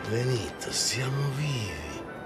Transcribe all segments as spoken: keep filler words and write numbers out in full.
Benito, siamo vivi.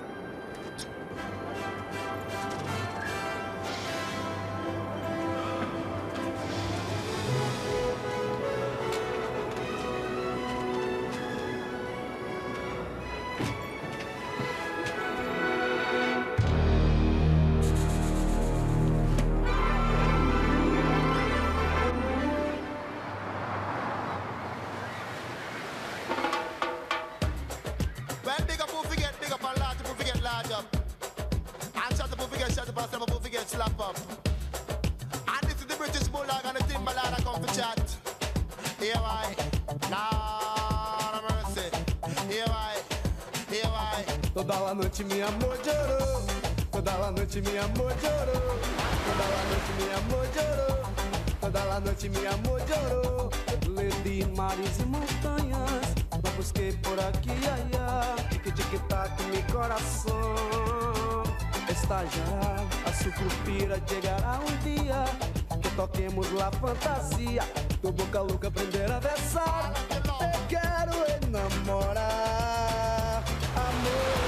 Toda la noite mi amor lloró, toda la noche mi amor lloró, toda la noche mi amor lloró, toda la noche mi amor lloró. Le di mares y montañas, la busqué por aquí y allá, que chiquita que mi corazón estallará, a su cupira llegará un día, que toquemos la fantasía, tu boca louca aprender a besar, te quero enamorar, amor.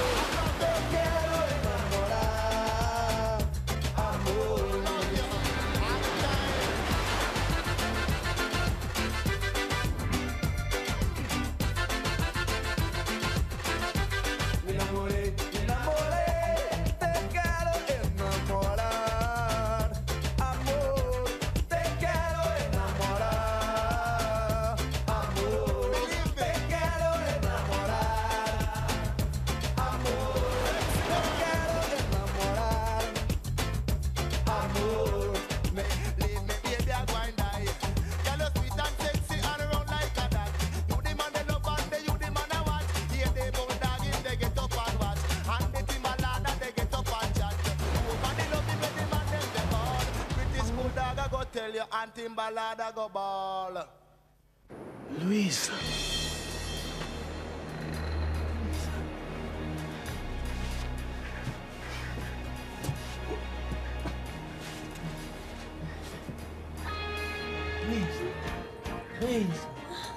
Timbalada go ball. Luisa. Luisa. Luisa.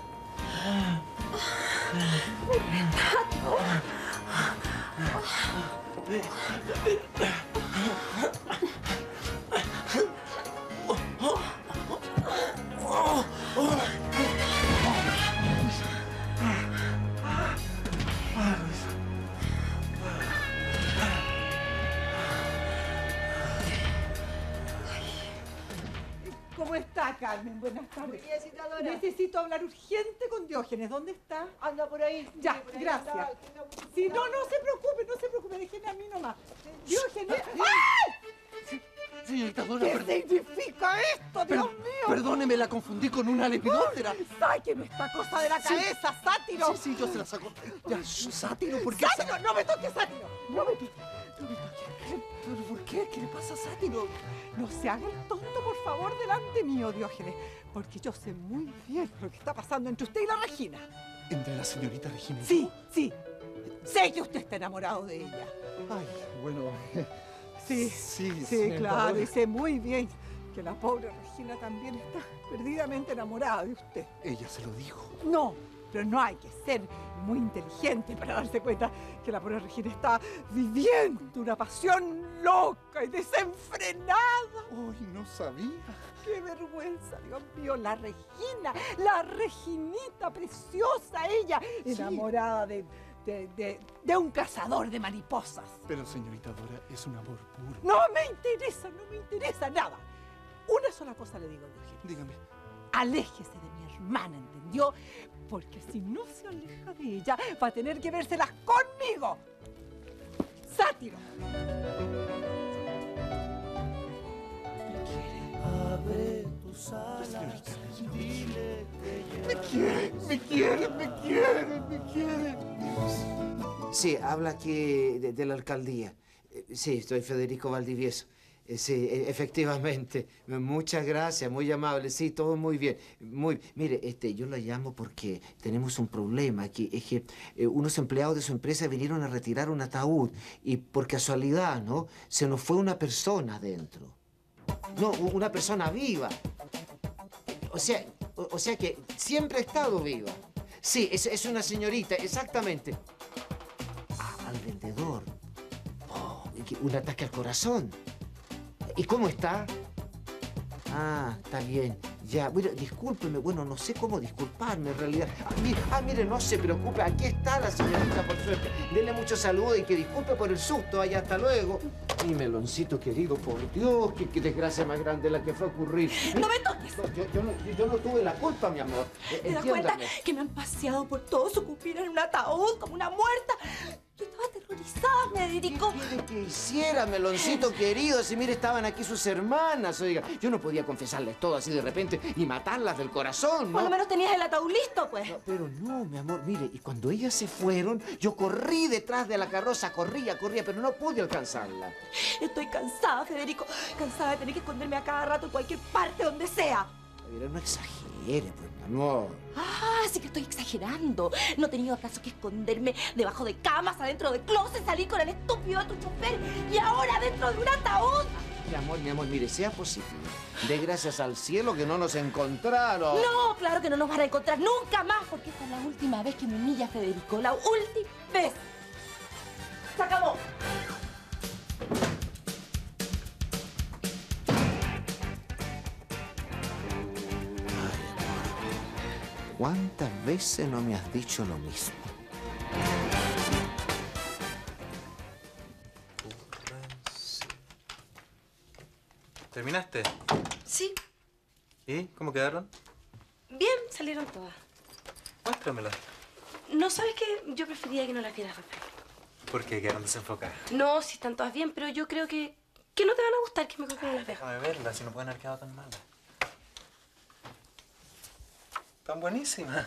¿Cómo está, Carmen? Buenas tardes. Muy bien, Isidora. Necesito hablar urgente con Diógenes. ¿Dónde está? Anda por ahí. Ya, por ahí gracias. anda, Sí, no, no se preocupe, no se preocupe. Déjeme a mí nomás. Diógenes. ¡Ay! Señorita Dora, ¿Qué perdón. significa esto, Dios Per- mío? Perdóneme, la confundí con una lepidóptera. ¡Sáqueme esta cosa de la Sí. cabeza, sátiro! Sí, sí, yo se la saco. Ya, shh, Sátiro, ¿por qué? ¡Sátiro! ¡No me toques, sátiro! ¡No me toques! No me toque. ¿Pero por qué? ¿Qué le pasa a Sátiro? No se haga el tonto, por favor, delante mío, Diógenes. Porque yo sé muy bien lo que está pasando entre usted y la Regina. ¿Entre la señorita Regina y yo? Sí, sí. Sé que usted está enamorado de ella. Ay, bueno... Sí, sí, sí, señorita claro. Dora. Y sé muy bien que la pobre Regina también está perdidamente enamorada de usted. Ella se lo dijo. No, pero no hay que ser muy inteligente para darse cuenta que la pobre Regina está viviendo una pasión loca y desenfrenada. Ay, no sabía. ¡Qué vergüenza, Dios mío! La Regina, la Reginita preciosa, ella, Sí. enamorada de, de, de, de un cazador de mariposas. Pero, señorita Dora, es un amor puro. No me interesa, no me interesa nada. Una sola cosa le digo, Diógenes. Dígame. Aléjese de mi hermana, ¿entendió? Porque si no se aleja de ella, va a tener que vérselas conmigo. ¡Sátiro! Abre tus alas, dile que Me quiere, me quiere, me quiere, me quiere. Sí, habla aquí de, de la alcaldía. Eh, Sí, soy Federico Valdivieso. Eh, Sí, e- efectivamente. Muchas gracias, muy amable. Sí, todo muy bien. Muy, mire, este, yo la llamo porque tenemos un problema aquí. Es que eh, unos empleados de su empresa vinieron a retirar un ataúd y por casualidad, ¿no? Se nos fue una persona adentro. No, u- una persona viva. O sea, o, o sea que siempre ha estado viva. Sí, es, es una señorita, exactamente. que un ataque al corazón. ¿Y cómo está? Ah, está bien. Ya, bueno, discúlpeme. Bueno, no sé cómo disculparme en realidad. Ah, mire, ah, mire, no se preocupe. Aquí está la señorita, por suerte. Dele mucho saludo y que disculpe por el susto. Allá, hasta luego. Mi meloncito querido, por Dios, qué, qué desgracia más grande la que fue a ocurrir. ¡No me toques! No, yo, yo no, yo no tuve la culpa, mi amor. Eh, ¿Te das cuenta entiéndame. que me han paseado por todo su cumplir en un ataúd como una muerta? Yo estaba aterrorizada, Federico. ¿Qué quiere que hiciera, meloncito querido? Si mire, estaban aquí sus hermanas, oiga. Yo no podía confesarles todo así de repente y matarlas del corazón, ¿no? Por lo menos tenías el ataúd listo, pues. No, pero no, mi amor, mire, y cuando ellas se fueron, yo corrí detrás de la carroza, corría, corría, pero no pude alcanzarla. Estoy cansada, Federico. Cansada de tener que esconderme a cada rato en cualquier parte, donde sea. Mira, no exagere, pues, mi amor. Ah, sí que estoy exagerando. No he tenido acaso que esconderme debajo de camas, adentro de closet, salir con el estúpido de tu chofer y ahora dentro de un ataúd. Mi amor, mi amor, mire, sea positivo. De gracias al cielo que no nos encontraron. No, claro que no nos van a encontrar nunca más, porque esta es la última vez que me humilla Federico. La última vez. Se acabó. ¿Cuántas veces no me has dicho lo mismo? ¿Terminaste? Sí, ¿Y cómo quedaron? bien, salieron todas. Muéstramela. No, ¿sabes qué? Yo prefería que no las vieras, Rafael. ¿Por qué quedaron desenfocadas? No, si están todas bien, pero yo creo que, que no te van a gustar, que mejor que no las veas. Déjame verlas, si no pueden haber quedado tan malas. Están buenísimas.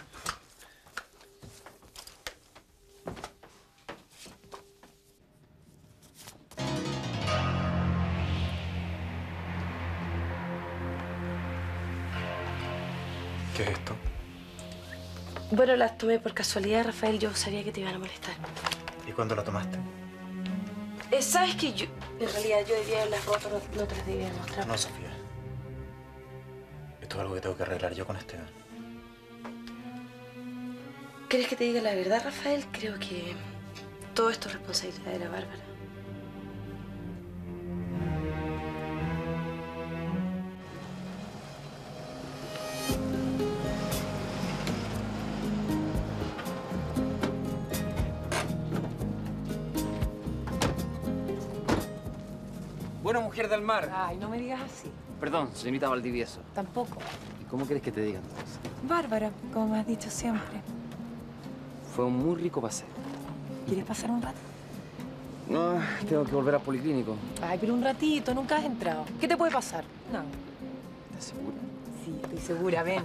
¿Qué es esto? Bueno, las tomé por casualidad, Rafael. Yo sabía que te iban a molestar. ¿Y cuándo la tomaste? Eh, ¿Sabes qué? Yo, en realidad, yo debía haberlas roto, no, no te las debía haber mostrado. No, Sofía. Esto es algo que tengo que arreglar yo con Esteban. ¿Quieres que te diga la verdad, Rafael? Creo que todo esto es responsabilidad de la Bárbara. Bueno, mujer del mar. Ay, no me digas así. Perdón, señorita Valdivieso. Tampoco. ¿Y cómo quieres que te digan entonces? Bárbara, como me has dicho siempre. Fue un muy rico paseo. ¿Quieres pasar un rato? No, tengo que volver al policlínico. Ay, pero un ratito, nunca has entrado. ¿Qué te puede pasar? No. ¿Estás segura? Sí, estoy segura, ven.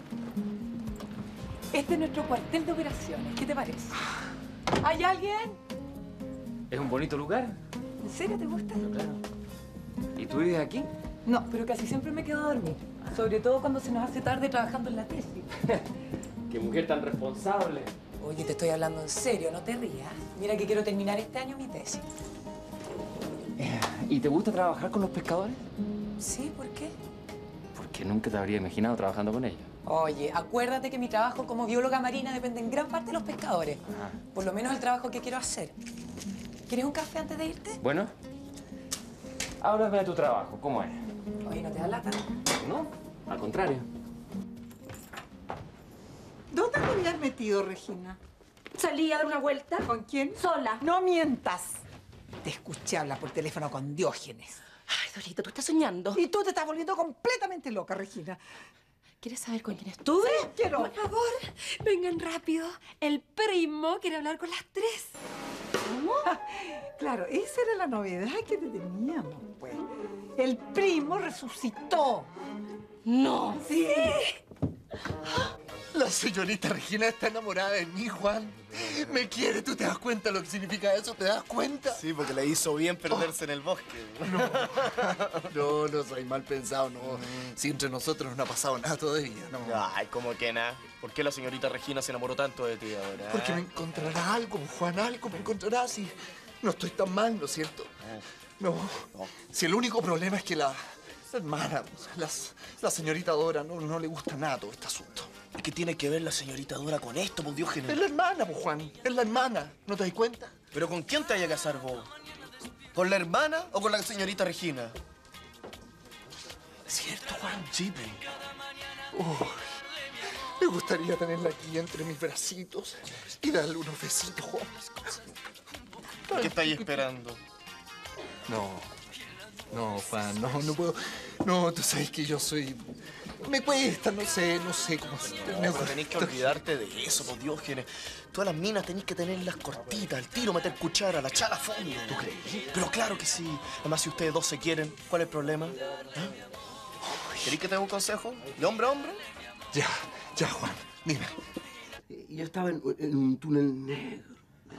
Este es nuestro cuartel de operaciones. ¿Qué te parece? ¿Hay alguien? ¿Es un bonito lugar? ¿En serio te gusta? Claro. ¿Y tú vives aquí? No, pero casi siempre me quedo a dormir. Sobre todo cuando se nos hace tarde trabajando en la tesis. ¡Qué mujer tan responsable! Oye, te estoy hablando en serio, no te rías. Mira que quiero terminar este año mi tesis. ¿Y te gusta trabajar con los pescadores? Sí, ¿por qué? Porque nunca te habría imaginado trabajando con ellos. Oye, acuérdate que mi trabajo como bióloga marina depende en gran parte de los pescadores. Ah. Por lo menos el trabajo que quiero hacer. ¿Quieres un café antes de irte? Bueno, háblame de tu trabajo. ¿Cómo es? Oye, ¿no te da lata? No, al contrario. ¿Dónde te habías metido, Regina? Salí a dar una vuelta. ¿Con quién? Sola. No mientas. Te escuché hablar por teléfono con Diógenes. Ay, Dorita, tú estás soñando. Y tú te estás volviendo completamente loca, Regina. ¿Quieres saber con quién estuve? Sí, quiero. Por favor, vengan rápido. El primo quiere hablar con las tres. ¿Cómo? Claro, esa era la novedad que te teníamos, pues. El primo resucitó. No. Sí. La señorita Regina está enamorada de mí, Juan. Me quiere, ¿tú te das cuenta lo que significa eso? ¿Te das cuenta? Sí, porque le hizo bien perderse en el bosque. No, no soy mal pensado, no. Si entre nosotros no ha pasado nada todavía, no. Ay, ¿cómo que nada? ¿Por qué la señorita Regina se enamoró tanto de ti ahora? Porque me encontrará algo, Juan, algo me encontrará si no estoy tan mal, ¿no es cierto? No. Si el único problema es que la, la hermana, las, la señorita Dora, no, no le gusta nada todo este asunto. ¿Y qué tiene que ver la señorita Dora con esto, por Diógenes? Es la hermana, pues, Juan. Es la hermana. ¿No te das cuenta? ¿Pero con quién te vaya a casar vos? ¿Con la hermana o con la señorita Regina? ¿Cierto, Juan? Sí, pero... Uy, me gustaría tenerla aquí entre mis bracitos y darle unos besitos, Juan. ¿Qué estáis esperando? No, no, Juan, no, no puedo. No, tú sabes que yo soy... Me cuesta, no sé, no sé cómo... No, pero tenés que olvidarte de eso, por Diógenes. Todas las minas tenés que tenerlas cortitas, al tiro meter cuchara, la echar a fondo. ¿Tú crees? Pero claro que sí. Además, si ustedes dos se quieren, ¿cuál es el problema? ¿Eh? ¿Querés que te dé un consejo? ¿De hombre a hombre? Ya, ya, Juan, dime. Yo estaba en, en un túnel negro.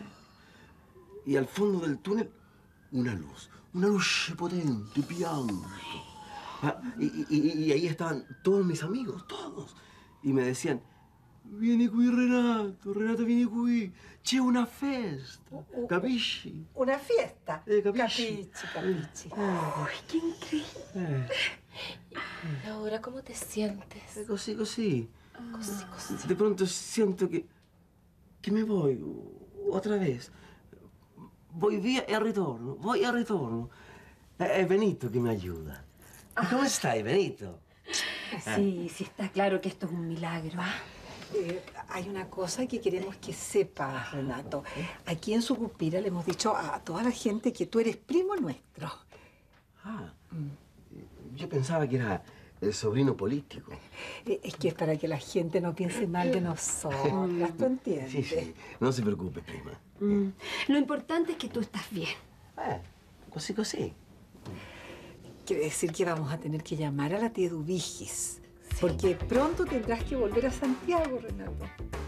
Y al fondo del túnel, una luz. Una luz potente, piando. Ah, y, y, y ahí estaban todos mis amigos, todos. Y me decían, viene qui Renato, Renato viene qui. C'è una festa, capisci? ¿Una fiesta? Eh, capisci? Capichi, capichi. Uy, qué increíble. ¿Y ahora cómo te sientes? Eh, così, così. Così, così. De pronto siento que, que me voy otra vez. Voy via e ritorno, voy e ritorno. È Benito che mi aiuta. ¿Cómo estás, Benito? Sí, sí, está claro que esto es un milagro. Eh, hay una cosa que queremos que sepas, Renato. Aquí en Sucupira le hemos dicho a toda la gente que tú eres primo nuestro. Ah, yo pensaba que era el sobrino político. Eh, Es que es para que la gente no piense mal de nosotras, ¿tú entiendes? Sí, sí, no se preocupe, prima. Mm. Lo importante es que tú estás bien. Eh, così, così. Quiere decir que vamos a tener que llamar a la tía Dubigis. Porque pronto tendrás que volver a Santiago, Renato.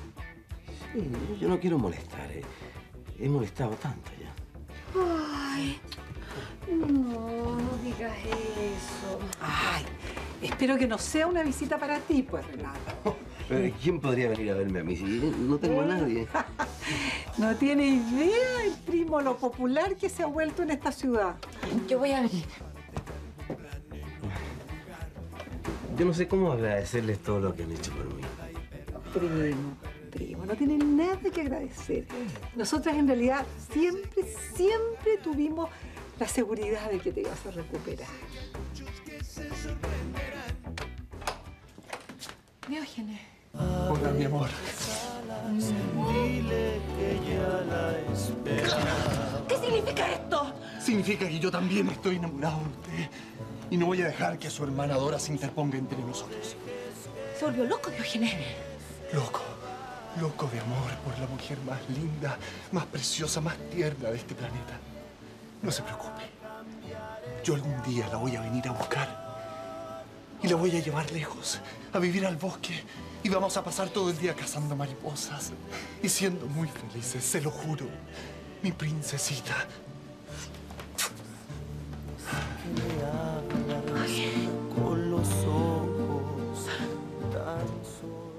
Sí, yo no quiero molestar. eh. He molestado tanto ya. Ay, no, no digas eso. Ay, espero que no sea una visita para ti, pues, Renato. Pero ¿quién podría venir a verme a mí si no tengo a nadie? No tiene idea el primo lo popular que se ha vuelto en esta ciudad. Yo voy a venir. Yo no sé cómo agradecerles todo lo que han hecho por mí. Primo, primo, no tiene nada que agradecer. Nosotras en realidad siempre, siempre tuvimos la seguridad de que te ibas a recuperar. Diógenes. Hola, mi amor. ¿Qué significa esto? Significa que yo también estoy enamorado de usted. Y no voy a dejar que su hermana Dora se interponga entre nosotros. Se volvió loco, Diógenes. Loco, loco de amor por la mujer más linda, más preciosa, más tierna de este planeta. No se preocupe. Yo algún día la voy a venir a buscar. Y la voy a llevar lejos, a vivir al bosque. Y vamos a pasar todo el día cazando mariposas y siendo muy felices, se lo juro. Mi princesita. Con los ojos tan solo.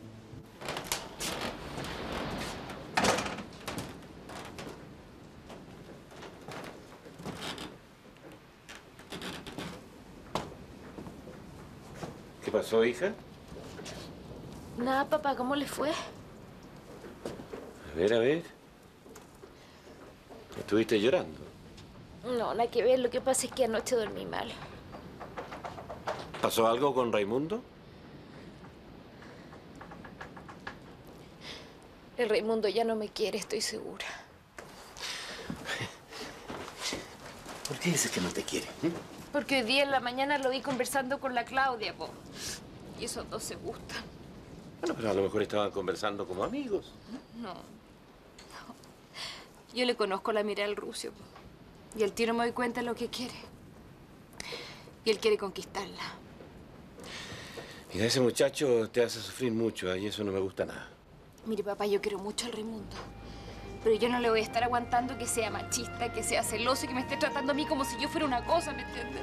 ¿Qué pasó, hija? Nada, papá, ¿cómo le fue? A ver, a ver. ¿Estuviste llorando? No, nada que ver. Lo que pasa es que anoche dormí mal. ¿Pasó algo con Raimundo? El Raimundo ya no me quiere, estoy segura. ¿Por qué dices que no te quiere? ¿eh? Porque hoy día en la mañana lo vi conversando con la Claudia, po. Y esos dos se gustan. Bueno, pero a lo mejor estaban conversando como amigos. No. no. Yo le conozco la mirada al Rucio, po. Y el tío no me doy cuenta de lo que quiere. Y él quiere conquistarla. Mira, ese muchacho te hace sufrir mucho, ¿eh? Y eso no me gusta nada. Mire, papá, yo quiero mucho al Raimundo. Pero yo no le voy a estar aguantando que sea machista, que sea celoso y que me esté tratando a mí como si yo fuera una cosa, ¿me entiendes?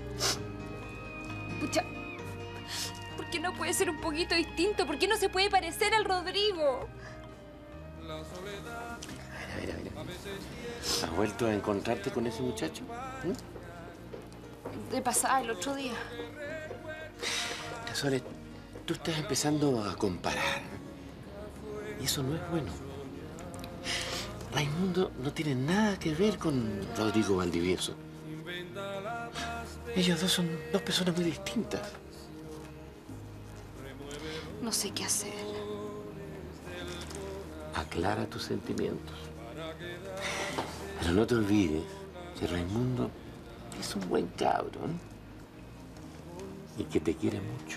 Pucha, ¿por qué no puede ser un poquito distinto? ¿Por qué no se puede parecer al Rodrigo? Mira, mira, mira. ¿Has vuelto a encontrarte con ese muchacho? ¿Mm? De pasada, el otro día. Sole, tú estás empezando a comparar. Y eso no es bueno. Raimundo no tiene nada que ver con Rodrigo Valdivieso. Ellos dos son dos personas muy distintas. No sé qué hacer. Aclara tus sentimientos. Pero no te olvides que Raimundo es un buen cabro, ¿eh? Y que te quiere mucho.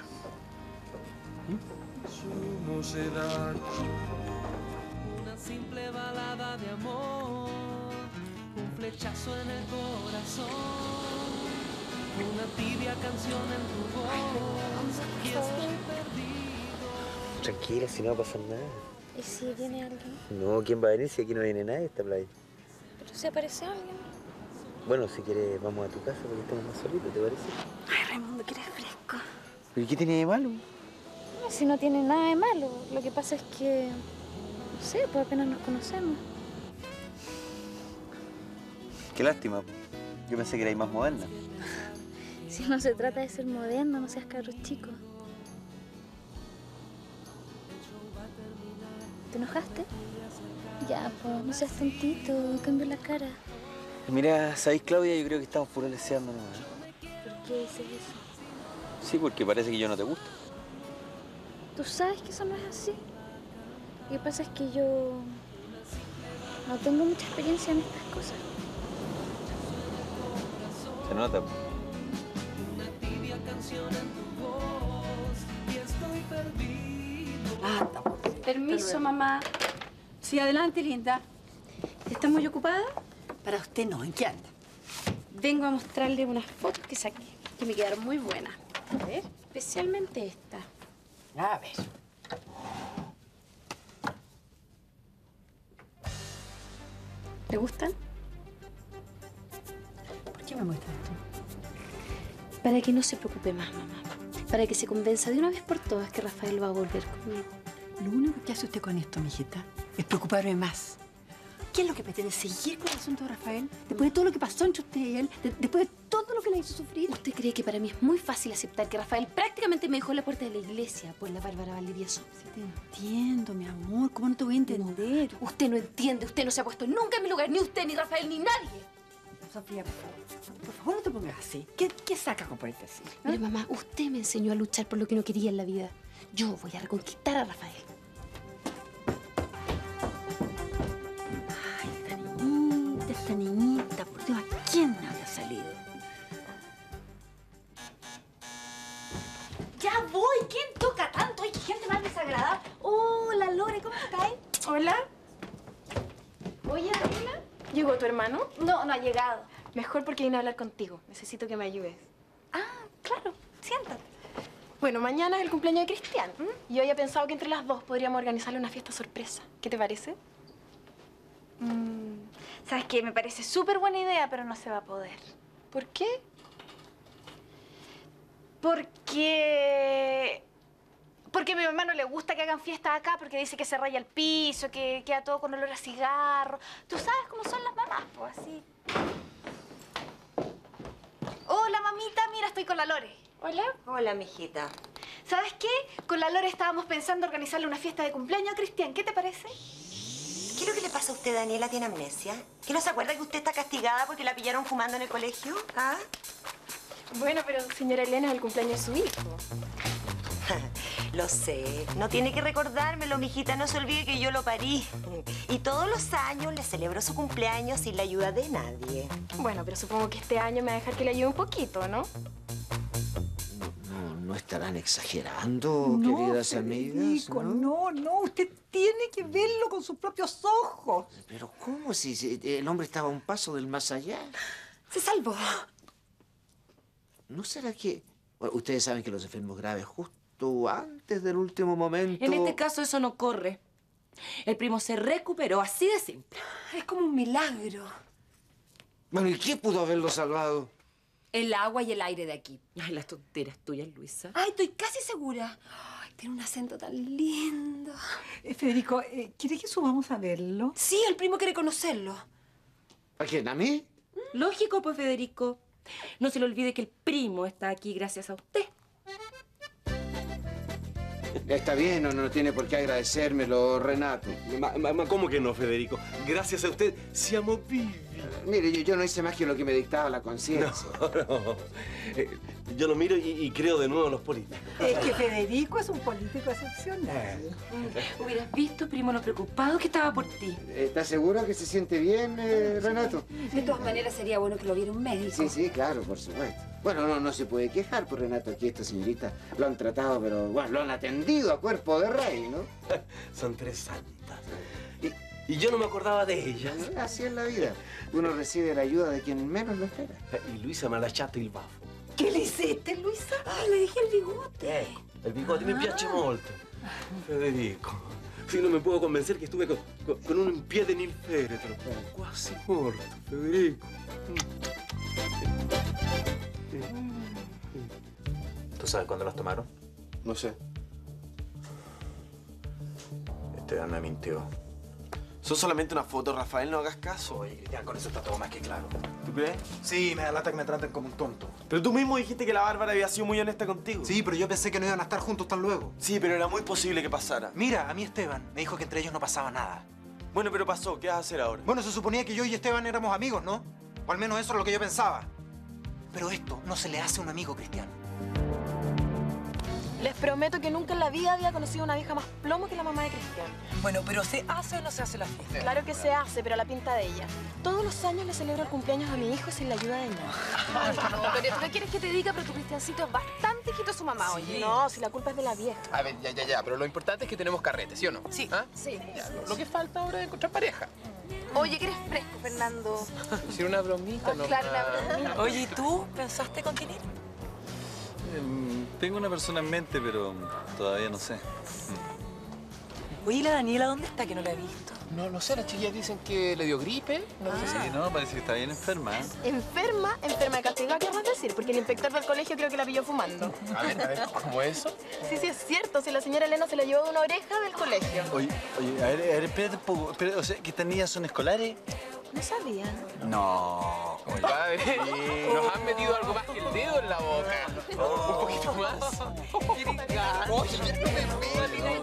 Una simple balada de amor, un flechazo en el corazón, una tibia canción en tu voz, y estoy perdido. Tranquila, si no va a pasar nada. ¿Y si viene alguien? No, ¿quién va a venir si aquí no viene nadie a esta playa? Pero si aparece alguien. Bueno, si quieres vamos a tu casa porque estamos más solitos, ¿te parece? Ay, Raimundo, que eres fresco. ¿Pero qué tiene de malo? Si no tiene nada de malo. Lo que pasa es que... No sé, pues apenas nos conocemos. Qué lástima. Yo pensé que erais más moderna. Si no se trata de ser moderno, no seas cabro chico. ¿Te enojaste? Ya, pues, no seas tontito, cambia la cara. Mira, ¿sabéis, Claudia? Yo creo que estamos puro leseándonos, ¿eh? ¿Por qué dices eso? Sí, porque parece que yo no te gusto. Tú sabes que eso no es así. Lo que pasa es que yo no tengo mucha experiencia en estas cosas. Se nota. Ah, Permiso, mamá. sí, adelante, linda. ¿Está muy ocupada? Para usted no, ¿en qué anda? Vengo a mostrarle unas fotos que saqué, que me quedaron muy buenas. A ver, especialmente esta. A ver. ¿Le gustan? ¿Por qué me muestras tú? Para que no se preocupe más, mamá. Para que se convenza de una vez por todas que Rafael va a volver conmigo. Lo único que hace usted con esto, mijita, es preocuparme más. ¿Qué es lo que pretende? ¿Seguir con el asunto de Rafael? Después de todo lo que pasó entre usted y él, de- después de todo lo que le hizo sufrir. ¿Usted cree que para mí es muy fácil aceptar que Rafael prácticamente me dejó en la puerta de la iglesia por la Bárbara Valdivieso? Sí, te entiendo, mi amor. ¿Cómo no te voy a entender? No, usted no entiende. Usted no se ha puesto nunca en mi lugar. Ni usted, ni Rafael, ni nadie. Sofía, por favor. Por favor, no te pongas así. ¿Qué, qué sacas con ponerte así? ¿Ah? Mire, mamá, usted me enseñó a luchar por lo que no quería en la vida. Yo voy a reconquistar a Rafael. Ay, esta niñita, esta niñita. Por Dios, ¿a quién me había salido? Ya voy. ¿Quién toca tanto? Hay gente más desagradable. Hola, Lore, ¿cómo estás? Hola. Oye, Daniela, ¿llegó tu hermano? No, no ha llegado. Mejor porque vine a hablar contigo. Necesito que me ayudes. Ah, claro. Siéntate. Bueno, mañana es el cumpleaños de Cristian. ¿m? Y yo había pensado que entre las dos podríamos organizarle una fiesta sorpresa. ¿Qué te parece? Mm, ¿Sabes qué? Me parece súper buena idea, pero no se va a poder. ¿Por qué? Porque... Porque a mi mamá no le gusta que hagan fiestas acá porque dice que se raya el piso, que queda todo con olor a cigarro. Tú sabes cómo son las mamás, pues así. Hola, mamita. Mira, estoy con la Lore. Hola. Hola, mijita. ¿Sabes qué? Con la Lore estábamos pensando organizarle una fiesta de cumpleaños a Cristian. ¿Qué te parece? ¿Qué es lo que le pasa a usted, Daniela? ¿Tiene amnesia? ¿Que no se acuerda que usted está castigada porque la pillaron fumando en el colegio? ¿Ah? Bueno, pero señora Elena, es el cumpleaños de su hijo. Lo sé. No tiene que recordármelo, mijita. No se olvide que yo lo parí. Y todos los años le celebro su cumpleaños sin la ayuda de nadie. Bueno, pero supongo que este año me va a dejar que le ayude un poquito, ¿no? No, no estarán exagerando, queridas amigas, Federico, ¿no? no, no. Usted tiene que verlo con sus propios ojos. Pero ¿cómo si si el hombre estaba a un paso del más allá? Se salvó. ¿No será que bueno, ustedes saben que los enfermos graves justo antes del último momento? En este caso eso no corre. El primo se recuperó, así de simple. Es como un milagro. Bueno, ¿y qué pudo haberlo salvado? El agua y el aire de aquí. Ay, las tonteras tuyas, Luisa. Ay, estoy casi segura. Ay, tiene un acento tan lindo. Eh, Federico, eh, ¿quiere que subamos a verlo? Sí, el primo quiere conocerlo. ¿A quién? ¿A mí? Lógico, pues, Federico. No se le olvide que el primo está aquí gracias a usted. Está bien, no, no tiene por qué agradecérmelo, Renato. Ma, ma, ¿Cómo que no, Federico? Gracias a usted, siamo vivi. Mire, yo, yo no hice más que lo que me dictaba la conciencia. No, no. Eh, yo lo miro y, y creo de nuevo en los políticos. Es que Federico es un político excepcional. Mm, Hubieras visto, primo, lo preocupado que estaba por ti. ¿Estás seguro que se siente bien, eh, Renato? De todas maneras, sería bueno que lo viera un médico. Sí, sí, claro, por supuesto. Bueno, no, no se puede quejar, por Renato. Aquí esta señorita lo han tratado, pero bueno, lo han atendido a cuerpo de rey, ¿no? Son tres santas. Y, y yo no me acordaba de ellas. Así es la vida. Uno recibe la ayuda de quien menos lo espera. Y Luisa me ha lasciato il baffo. ¿Qué le hiciste, Luisa? Ay, le dejé el bigote. Ecco, il bigote mi piace molto. Federico, sì, non mi puedo convencer che estuve con, con, con un piede nel feretro. Quasi morto, Federico. ¿Tú sabes cuándo las tomaron? No sé. Esteban me mintió. Son solamente una foto, Rafael, no hagas caso. Oye, Cristian, con eso está todo más que claro. ¿Tú crees? Sí, me da lata que me traten como un tonto. Pero tú mismo dijiste que la Bárbara había sido muy honesta contigo. Sí, pero yo pensé que no iban a estar juntos tan luego. Sí, pero era muy posible que pasara. Mira, a mí Esteban me dijo que entre ellos no pasaba nada. Bueno, pero pasó. ¿Qué vas a hacer ahora? Bueno, se suponía que yo y Esteban éramos amigos, ¿no? O al menos eso es lo que yo pensaba. Pero esto no se le hace a un amigo, Cristian. Les prometo que nunca en la vida había conocido una vieja más plomo que la mamá de Cristian. Bueno, pero ¿se hace o no se hace la fiesta? Claro que se hace, pero a la pinta de ella. Todos los años le celebro el cumpleaños a mi hijo sin la ayuda de nadie. Ay, no, pero ¿qué quieres que te diga? Pero tu Cristiancito es bastante hijito de su mamá, Sí. oye. No, si la culpa es de la vieja. A ver, ya, ya, ya, pero lo importante es que tenemos carrete, ¿sí o no? Sí. ¿Ah? Sí. Ya, lo, lo que falta ahora es encontrar pareja. Oye, que eres fresco, Fernando. Si una bromita, no. Claro, una bromita. Oye, ¿y tú pensaste con quién ir? Eh, tengo una persona en mente, pero todavía no sé. Oye, ¿y la Daniela dónde está que no la he visto? No lo sé, las chiquillas dicen que le dio gripe. No sé Sí, no, parece que está bien enferma. ¿eh? Enferma, enferma de castigado, ¿qué vas a decir? Porque el inspector del colegio creo que la pilló fumando. A ver, a ver, ¿cómo eso? Sí, sí, es cierto. Si la señora Elena se la llevó de una oreja del colegio. Oye, oye, a ver, a ver, espérate un poco. Espérate, o sea, que estas niñas son escolares. No sabía. No. Compadre, nos han metido algo más que el dedo en la boca. Un poquito más. Oye, ya no me veo.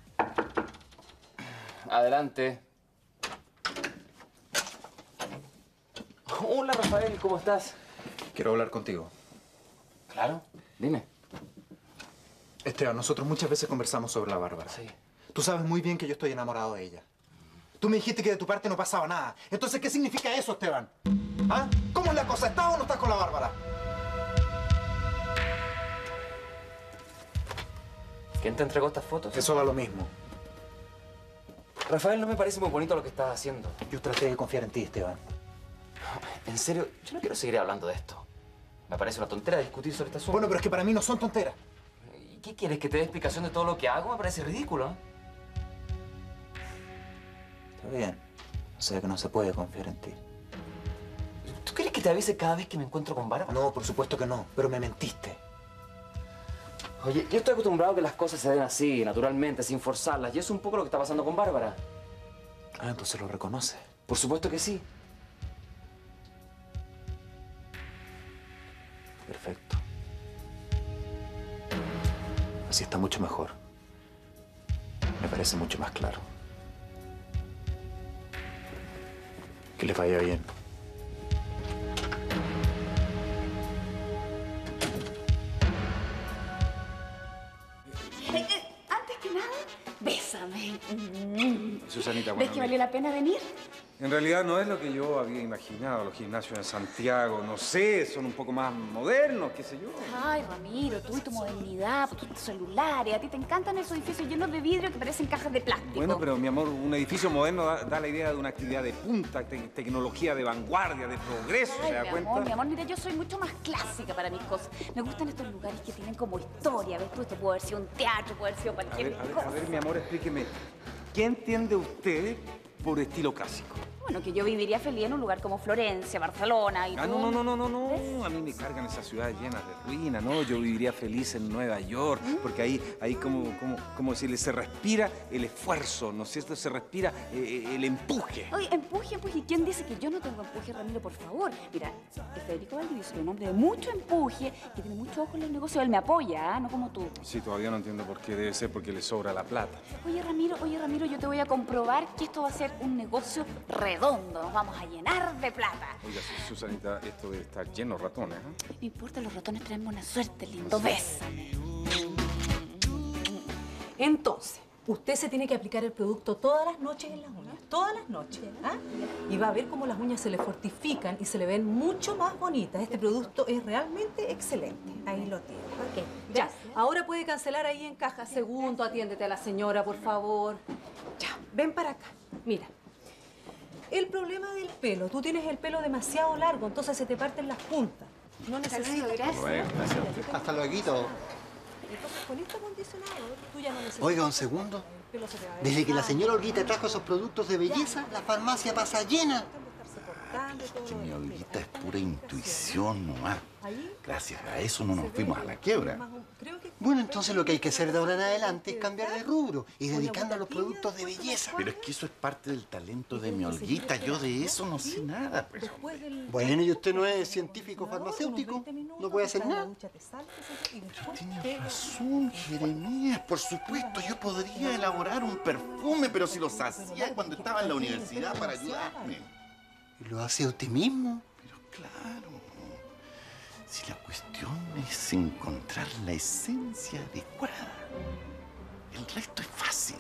Adelante. Hola, Rafael, ¿cómo estás? Quiero hablar contigo. Claro, dime. Esteban, nosotros muchas veces conversamos sobre la Bárbara. Sí. Tú sabes muy bien que yo estoy enamorado de ella. Tú me dijiste que de tu parte no pasaba nada. Entonces, ¿qué significa eso, Esteban? ¿Ah? ¿Cómo es la cosa? ¿Estás o no estás con la Bárbara? ¿Quién te entregó estas fotos? Eso da lo mismo. Rafael, no me parece muy bonito lo que estás haciendo. Yo traté de confiar en ti, Esteban. En serio, yo no quiero seguir hablando de esto. Me parece una tontera discutir sobre este asunto. Bueno, pero es que para mí no son tonteras. ¿Y qué quieres? ¿Que te dé explicación de todo lo que hago? Me parece ridículo, ¿eh? Está bien. O sea que no se puede confiar en ti. ¿Tú quieres que te avise cada vez que me encuentro con Bárbara? No, por supuesto que no. Pero me mentiste. Oye, yo estoy acostumbrado a que las cosas se den así, naturalmente, sin forzarlas. Y eso es un poco lo que está pasando con Bárbara. Ah, entonces lo reconoces. Por supuesto que sí. Perfecto. Así está mucho mejor. Me parece mucho más claro. Que les vaya bien. Eh, eh, antes que nada, bésame. Susanita, ¿Ves bueno, que valió la pena venir? en realidad no es lo que yo había imaginado. Los gimnasios en Santiago, no sé, son un poco más modernos, qué sé yo. Ay, Ramiro, tú y tu modernidad, tus celulares. A ti te encantan esos edificios llenos de vidrio que parecen cajas de plástico. Bueno, pero mi amor, un edificio moderno da, da la idea de una actividad de punta, te- tecnología de vanguardia, de progreso, Ay, ¿se da mi cuenta? amor, mi amor, mira, yo soy mucho más clásica para mis cosas. Me gustan estos lugares que tienen como historia. ¿Ves tú? Esto puede haber sido un teatro, puede haber sido A cualquier ver, a ver, cosa. a ver, mi amor, explíqueme. ¿Qué entiende usted por estilo clásico? Bueno, que yo viviría feliz en un lugar como Florencia, Barcelona y Ah, todo. no, no, no, no, no, no. A mí me cargan esas ciudades llenas de ruinas, ¿no? Yo viviría feliz en Nueva York, porque ahí, ahí como, como, como decirle, se respira el esfuerzo, ¿no es cierto? Se respira eh, el empuje. Oye, empuje, empuje. ¿Quién dice que yo no tengo empuje, Ramiro? Por favor. Mira, el Federico Valdivieso es un hombre de mucho empuje, que tiene mucho ojo en los negocios. Él me apoya, ¿ah? No como tú. Sí, todavía no entiendo por qué. Debe ser porque le sobra la plata. Oye, Ramiro, oye, Ramiro, yo te voy a comprobar que esto va a ser un negocio redondo. Nos vamos a llenar de plata. Oiga, Susanita, esto debe estar lleno de ratones, ¿eh? No importa, los ratones traen buena suerte, lindo. Bésame. Entonces, usted se tiene que aplicar el producto todas las noches en las uñas. Todas las noches. ¿Ah? Y va a ver cómo las uñas se le fortifican y se le ven mucho más bonitas. Este producto es realmente excelente. Ahí lo tiene. Ok, ya. Ahora puede cancelar ahí en caja. Segundo, atiéndete a la señora, por favor. Ya, ven para acá. Mira. El problema del pelo. Tú tienes el pelo demasiado largo, entonces se te parten las puntas. No necesitas... Gracias. Bueno, gracias a usted. Hasta luego. Entonces, con este acondicionador, tú ya no necesitas... Oiga, un segundo. El pelo se te va a ver Desde que la más. señora Olguita trajo esos productos de belleza, la farmacia pasa llena. Que mi Olguita es pura intuición nomás. Gracias a eso no nos fuimos a la quiebra. Bueno, entonces lo que hay que hacer de ahora en adelante es cambiar de rubro y dedicarnos a los productos de belleza. Pero es que eso es parte del talento de mi Olguita. Yo de eso no sé nada, pues. Bueno, ¿y usted no es científico farmacéutico? ¿No puede hacer nada? Pero tienes razón, Jeremías. Por supuesto, yo podría elaborar un perfume, pero si los hacía cuando estaba en la universidad para ayudarme. ¿Y lo hace usted mismo? Pero claro. Si la cuestión es encontrar la esencia adecuada, el resto es fácil.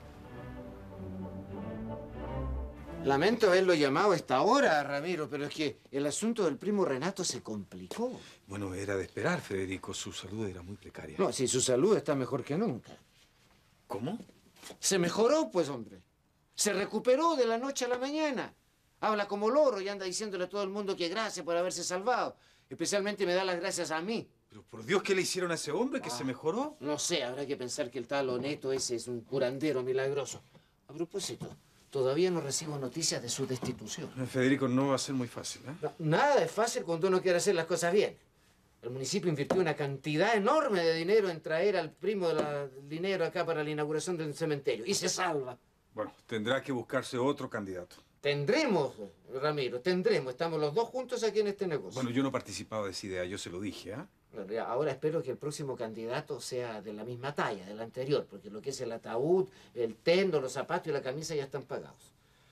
Lamento haberlo llamado a esta hora, Ramiro, pero es que el asunto del primo Renato se complicó. Bueno, era de esperar, Federico. Su salud era muy precaria. No, si su salud está mejor que nunca. ¿Cómo? Se mejoró, pues, hombre. Se recuperó de la noche a la mañana. Habla como loro y anda diciéndole a todo el mundo que gracias por haberse salvado. Especialmente me da las gracias a mí. Pero por Dios, ¿qué le hicieron a ese hombre que Ah, se mejoró? No sé, habrá que pensar que el tal Oneto ese es un curandero milagroso. A propósito, todavía no recibo noticias de su destitución. Federico, no va a ser muy fácil, ¿eh? No, nada es fácil cuando uno quiere hacer las cosas bien. El municipio invirtió una cantidad enorme de dinero en traer al primo de la, dinero acá para la inauguración del cementerio. Y se salva. Bueno, tendrá que buscarse otro candidato. Tendremos, Ramiro, tendremos. Estamos los dos juntos aquí en este negocio. Bueno, yo no participaba de esa idea, yo se lo dije, ¿ah? Bueno, ya, ahora espero que el próximo candidato sea de la misma talla, del anterior, porque lo que es el ataúd, el tendo, los zapatos y la camisa ya están pagados.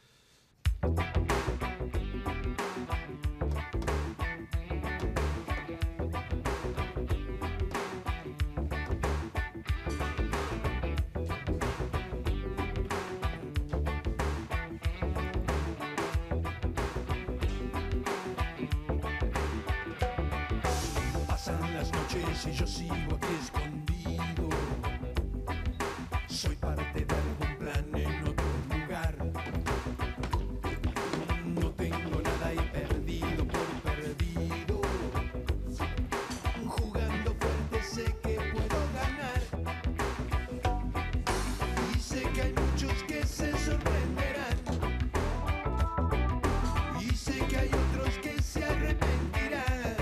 Pasan las noches y yo sigo aquí escondido. Soy parte de algún plan en otro lugar. No tengo nada y perdido por perdido. Jugando fuerte sé que puedo ganar. Y sé que hay muchos que se sorprenderán. Y sé que hay otros que se arrepentirán.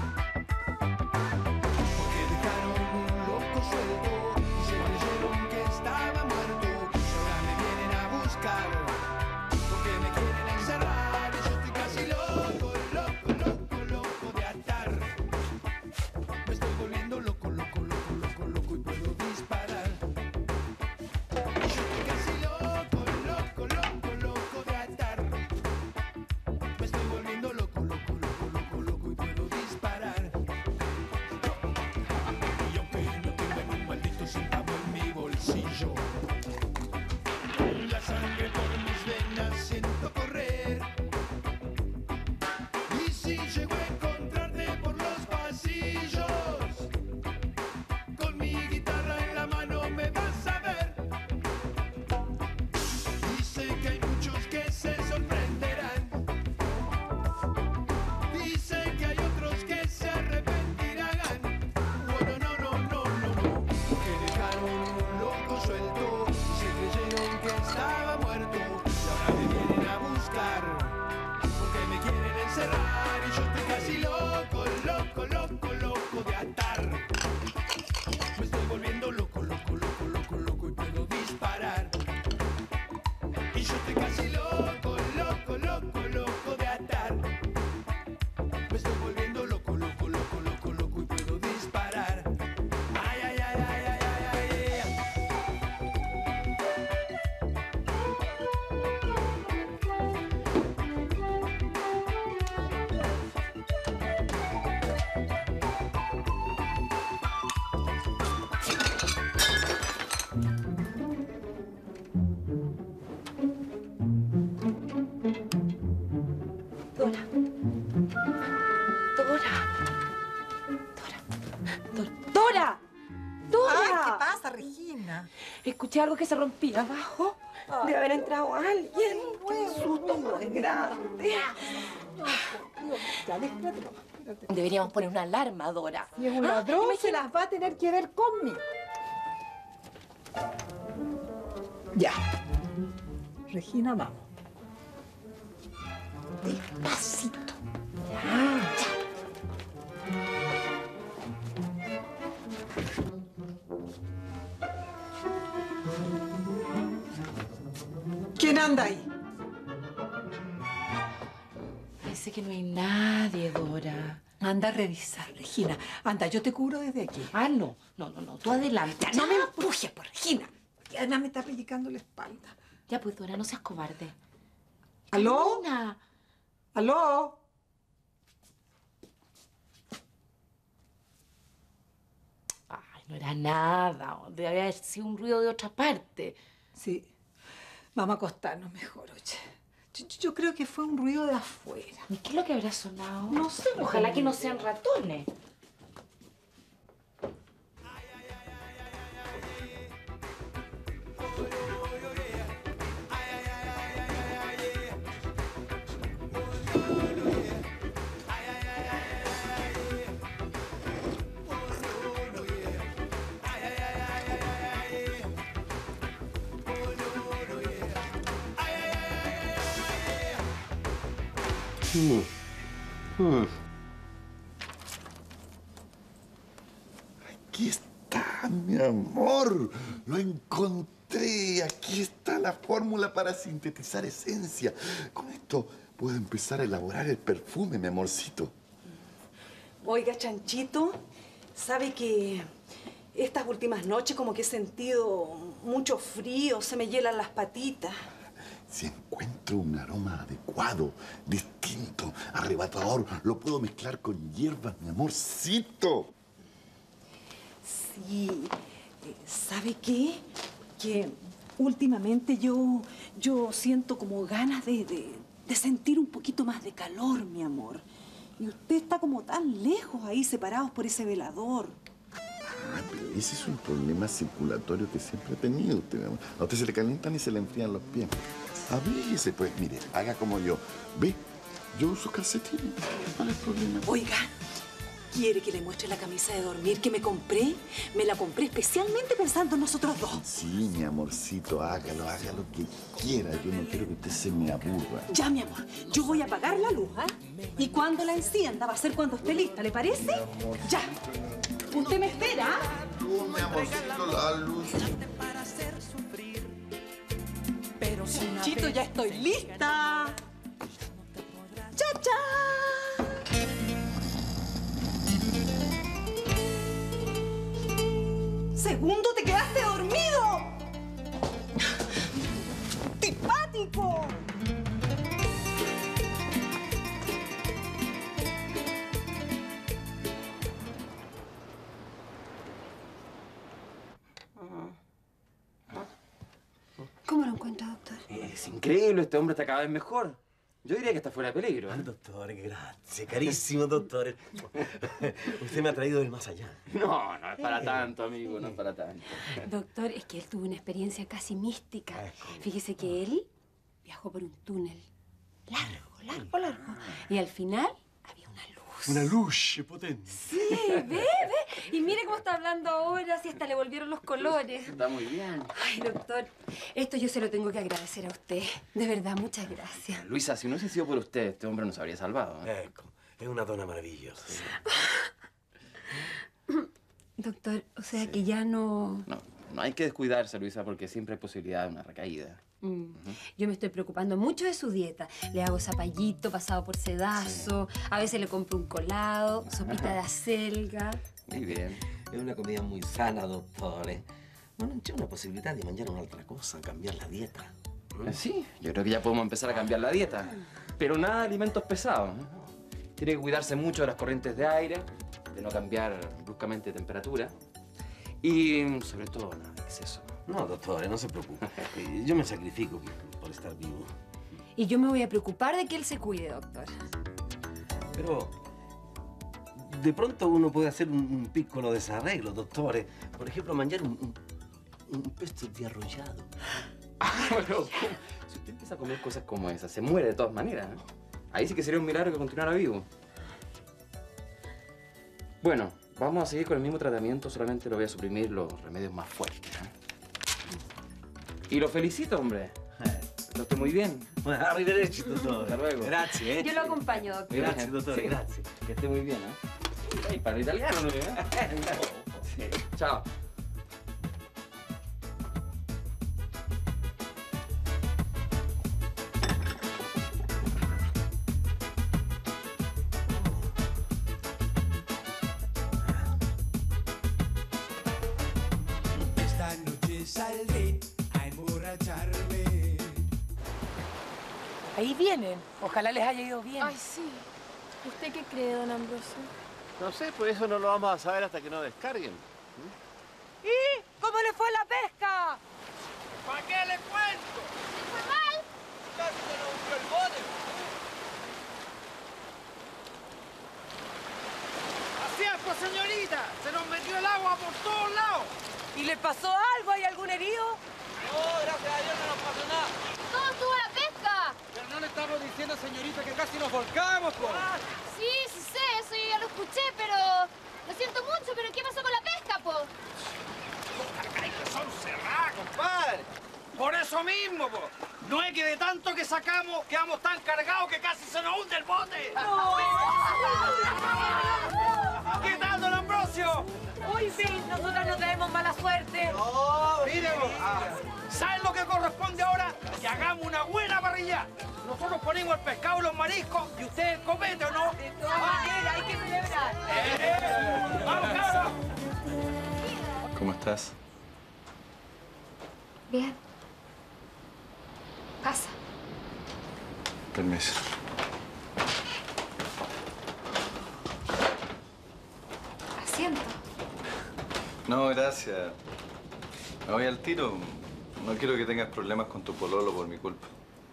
Porque dejaron un loco suelto y se creyeron que estaba muerto. Y ahora me vienen a buscar porque me quieren encerrar. Y yo estoy casi loco, loco, loco, loco de atar. Me estoy volviendo loco, loco, loco, loco, loco y puedo disparar. Y yo estoy casi loco, loco, loco, loco de atar. Me estoy volviendo loco, loco, loco, loco, loco y puedo disparar. Y aunque no tenga ni un maldito centavo en mi bolsillo, la sangre por yo estoy casi loco, loco, loco, loco de atar. Me estoy volviendo loco, loco, loco, loco, loco y puedo disparar. Ay, ay, ay, ay, ay, ay, ay, ay. Dora. Dora. Dora. Dora. Dora. Ay, ¿qué pasa, Regina? Escuché algo que se rompía abajo. Debe haber entrado alguien. Qué susto más grande. Ya, espérate, espérate. Deberíamos poner una alarma, Dora. Si es un Ah, ladrón, imagina- se las va a tener que ver conmigo. Ya. Regina, vamos. Despacito. Ya. ¿Quién anda ahí? Parece que no hay nadie, Dora. Anda a revisar, Regina. Anda, yo te cubro desde aquí. Ah, no. No, no, no. Tú adelante. Ya, no me empujes, pues, Regina. Y además me está pellizcando la espalda. Ya, pues, Dora, no seas cobarde. ¿Aló? Camina. ¿Aló? Ay, no era nada. Debe haber sido un ruido de otra parte. Sí. Vamos a acostarnos mejor, oye. Yo, yo- yo creo que fue un ruido de afuera. ¿Y qué es lo que habrá sonado? No sé. Ojalá que no sean ratones. Mm. Mm. Aquí está, mi amor. Lo encontré. Aquí está la fórmula para sintetizar esencia. Con esto puedo empezar a elaborar el perfume, mi amorcito. Oiga, Chanchito, ¿sabe que estas últimas noches como que he sentido mucho frío, se me hielan las patitas? Si encuentro un aroma adecuado, distinto, arrebatador, lo puedo mezclar con hierbas, mi amorcito. Sí, eh, ¿sabe qué? Que últimamente yo, yo siento como ganas de, de, de sentir un poquito más de calor, mi amor. Y usted está como tan lejos ahí, separados por ese velador. Ah, pero ese es un problema circulatorio que siempre he tenido usted, mi amor. A usted se le calientan y se le enfrían los pies. Abríguese, pues, mire, haga como yo. Ve, yo uso calcetines. ¿Cuál es el problema? Oiga, ¿quiere que le muestre la camisa de dormir que me compré? Me la compré especialmente pensando en nosotros dos. Sí, mi amorcito, hágalo, haga lo que quiera. Yo no quiero que usted se me aburra. Ya, mi amor, yo voy a apagar la luz, ¿ah? Y cuando la encienda va a ser cuando esté lista, ¿le parece? Ya. ¿Usted me espera? Tú, mi amorcito, la luz. Chito, ya estoy lista. ¡Cha, cha! ¡Segundo, te quedaste dormido! ¡Tipático! ¿Cómo lo encuentra, doctor? Es increíble, este hombre está cada vez mejor. Yo diría que está fuera de peligro. ¿eh? Doctor, gracias, carísimo doctor. Usted me ha traído del más allá. No, no es para tanto, amigo, no es para tanto. Doctor, es que él tuvo una experiencia casi mística. Fíjese que él viajó por un túnel. Largo, largo, largo. Y al final había una luz. Una luz potente. Sí, ve, ve. Y mire cómo está hablando ahora, si hasta le volvieron los colores. Está muy bien. Ay, doctor, esto yo se lo tengo que agradecer a usted. De verdad, muchas gracias. Luisa, si no hubiese sido por usted, este hombre nos habría salvado. ¿eh? Ecco, es una dona maravillosa. Doctor, o sea que ya no... No, no hay que descuidarse, Luisa, porque siempre hay posibilidad de una recaída. Mm. Yo me estoy preocupando mucho de su dieta. Le hago zapallito pasado por sedazo, sí. A veces le compro un colado, sopita de acelga. Muy bien. Es una comida muy sana, doctor. ¿eh? Bueno, c'è una posibilidad de mangiare un'altra cosa, cambiar la dieta. ¿Mm? Sí, yo creo que ya podemos empezar a cambiar la dieta. Pero nada de alimentos pesados. Tiene que cuidarse mucho de las corrientes de aire, de no cambiar bruscamente de temperatura. Y sobre todo, nada de exceso. No, doctor, no se preocupe. Yo me sacrifico por estar vivo. Y yo me voy a preocupar de que él se cuide, doctor. Pero de pronto uno puede hacer un, un piccolo desarreglo, doctor. Por ejemplo, mangiare un, un, un pesto de arrollado. Ah, pero si usted empieza a comer cosas como esas, se muere de todas maneras. ¿No? Ahí sí que sería un milagro que continuara vivo. Bueno, vamos a seguir con el mismo tratamiento, solamente lo voy a suprimir los remedios más fuertes. ¿eh? Y lo felicito, hombre. Lo estoy muy bien. Arrivederci, doctor. Hasta luego. Grazie, eh. Yo lo acompaño, doctor. Grazie, dottore, Sí. grazie. Que esté muy bien, ¿eh? Ay, para el italiano, ¿no? Sí. Chao. Esta noche saldré a emborracharme. Ahí vienen. Ojalá les haya ido bien. Ay, sí. ¿Usted qué cree, don Ambrosio? No sé, pues eso no lo vamos a saber hasta que nos descarguen. ¿Y cómo le fue la pesca? ¿Para qué le cuento? ¿Fue mal? Casi se nos hundió el bote. Así es, pues, señorita. Se nos metió el agua por todos lados. ¿Y le pasó algo? ¿Hay algún herido? No, gracias a Dios no nos pasó nada. ¿Cómo estuvo la pesca? Pero no le estamos diciendo, señorita, que casi nos volcamos, pues. Sí, sí sé, eso yo ya lo escuché, pero... Lo siento mucho, pero ¿qué pasó con la pesca, po? Que son cerradas, compadre. Por eso mismo, po. No es que de tanto que sacamos quedamos tan cargados que casi se nos hunde el bote. ¿Qué tal, don Ambrosio? Uy, sí, nosotros no tenemos mala suerte. No, mire, ¿saben lo que corresponde ahora? Que hagamos una buena parrilla. Nosotros ponemos el pescado y los mariscos y usted el copete, ¿o no? De todas maneras, hay que celebrar. ¡Eh! ¡Vamos, cabros! ¿Cómo estás? Bien. Pasa. Permiso. Asiento. No, gracias. Me voy al tiro. No quiero que tengas problemas con tu pololo por mi culpa.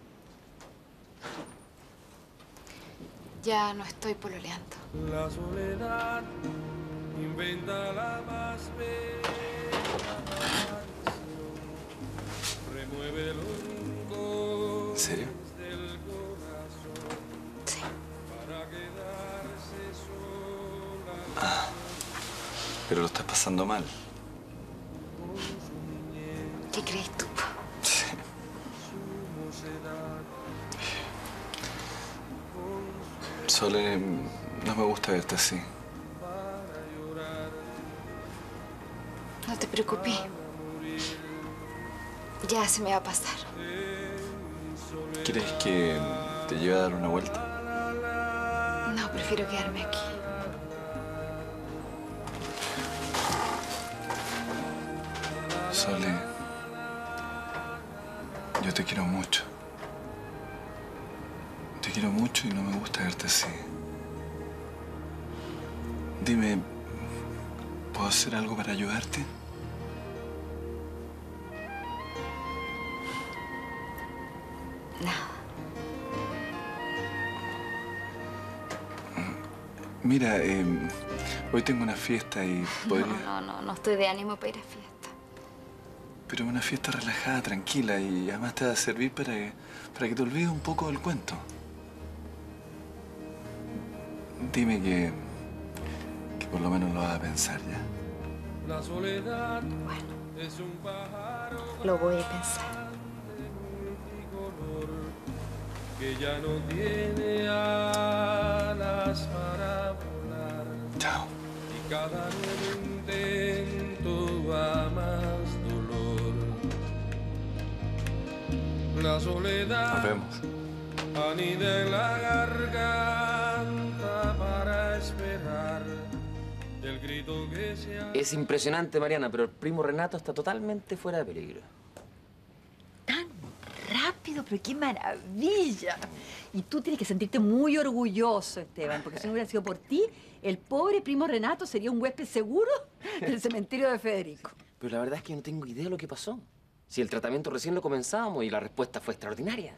Ya no estoy pololeando. La soledad inventa la más bella canción. Remueve los rincones ¿En serio? del corazón. Sí. Para quedarse sola. Ah, pero lo estás pasando mal. ¿Qué crees tú? Sí. Sole, no me gusta verte así. No te preocupes. Ya se me va a pasar. ¿Quieres que te lleve a dar una vuelta? No, prefiero quedarme aquí. Sole, yo te quiero mucho. Te quiero mucho y no me gusta verte así. Dime, ¿puedo hacer algo para ayudarte? Nada. Mira, eh, hoy tengo una fiesta y podría... No, no, no, no estoy de ánimo para ir a fiesta. Pero una fiesta relajada, tranquila y además te va a servir para que, para que te olvides un poco del cuento. Dime que, que por lo menos lo vas a pensar ya. La soledad Bueno, es un pájaro lo voy a pensar. multicolor que ya no tiene alas para volar. Chao. Y cada nuevo intento va más dolor. La soledad Nos vemos. anida en la garganta para esperar el grito que se ha... Es impresionante, Mariana, pero el primo Renato está totalmente fuera de peligro. Rápido, pero qué maravilla. Y tú tienes que sentirte muy orgulloso, Esteban, porque si no hubiera sido por ti, el pobre primo Renato sería un huésped seguro del cementerio de Federico. Pero la verdad es que yo no tengo idea de lo que pasó. Si el tratamiento recién lo comenzábamos y la respuesta fue extraordinaria.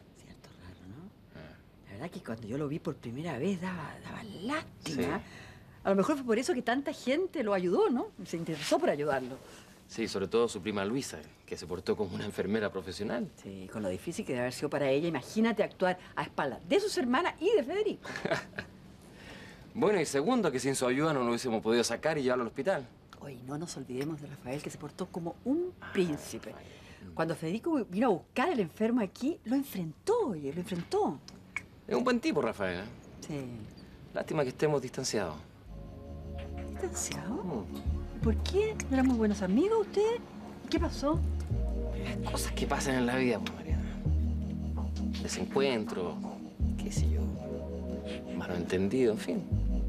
La verdad que cuando yo lo vi por primera vez daba, daba lástima. Sí. A lo mejor fue por eso que tanta gente lo ayudó, ¿no? Se interesó por ayudarlo. Sí, sobre todo su prima Luisa, que se portó como una enfermera profesional. Sí, con lo difícil que debe haber sido para ella. Imagínate actuar a espaldas de sus hermanas y de Federico. Bueno, y segundo, que sin su ayuda no lo hubiésemos podido sacar y llevarlo al hospital. Oye, no nos olvidemos de Rafael, que se portó como un príncipe. Cuando Federico vino a buscar al enfermo aquí, lo enfrentó, oye, lo enfrentó. Es un buen tipo, Rafael. ¿eh? Sí. Lástima que estemos distanciados. ¿Distanciado? Mm. ¿Por qué? ¿No eran muy buenos amigos ustedes? ¿Qué pasó? Las cosas que pasan en la vida, pues, Mariana. Desencuentro, qué sé yo, malentendido, en fin.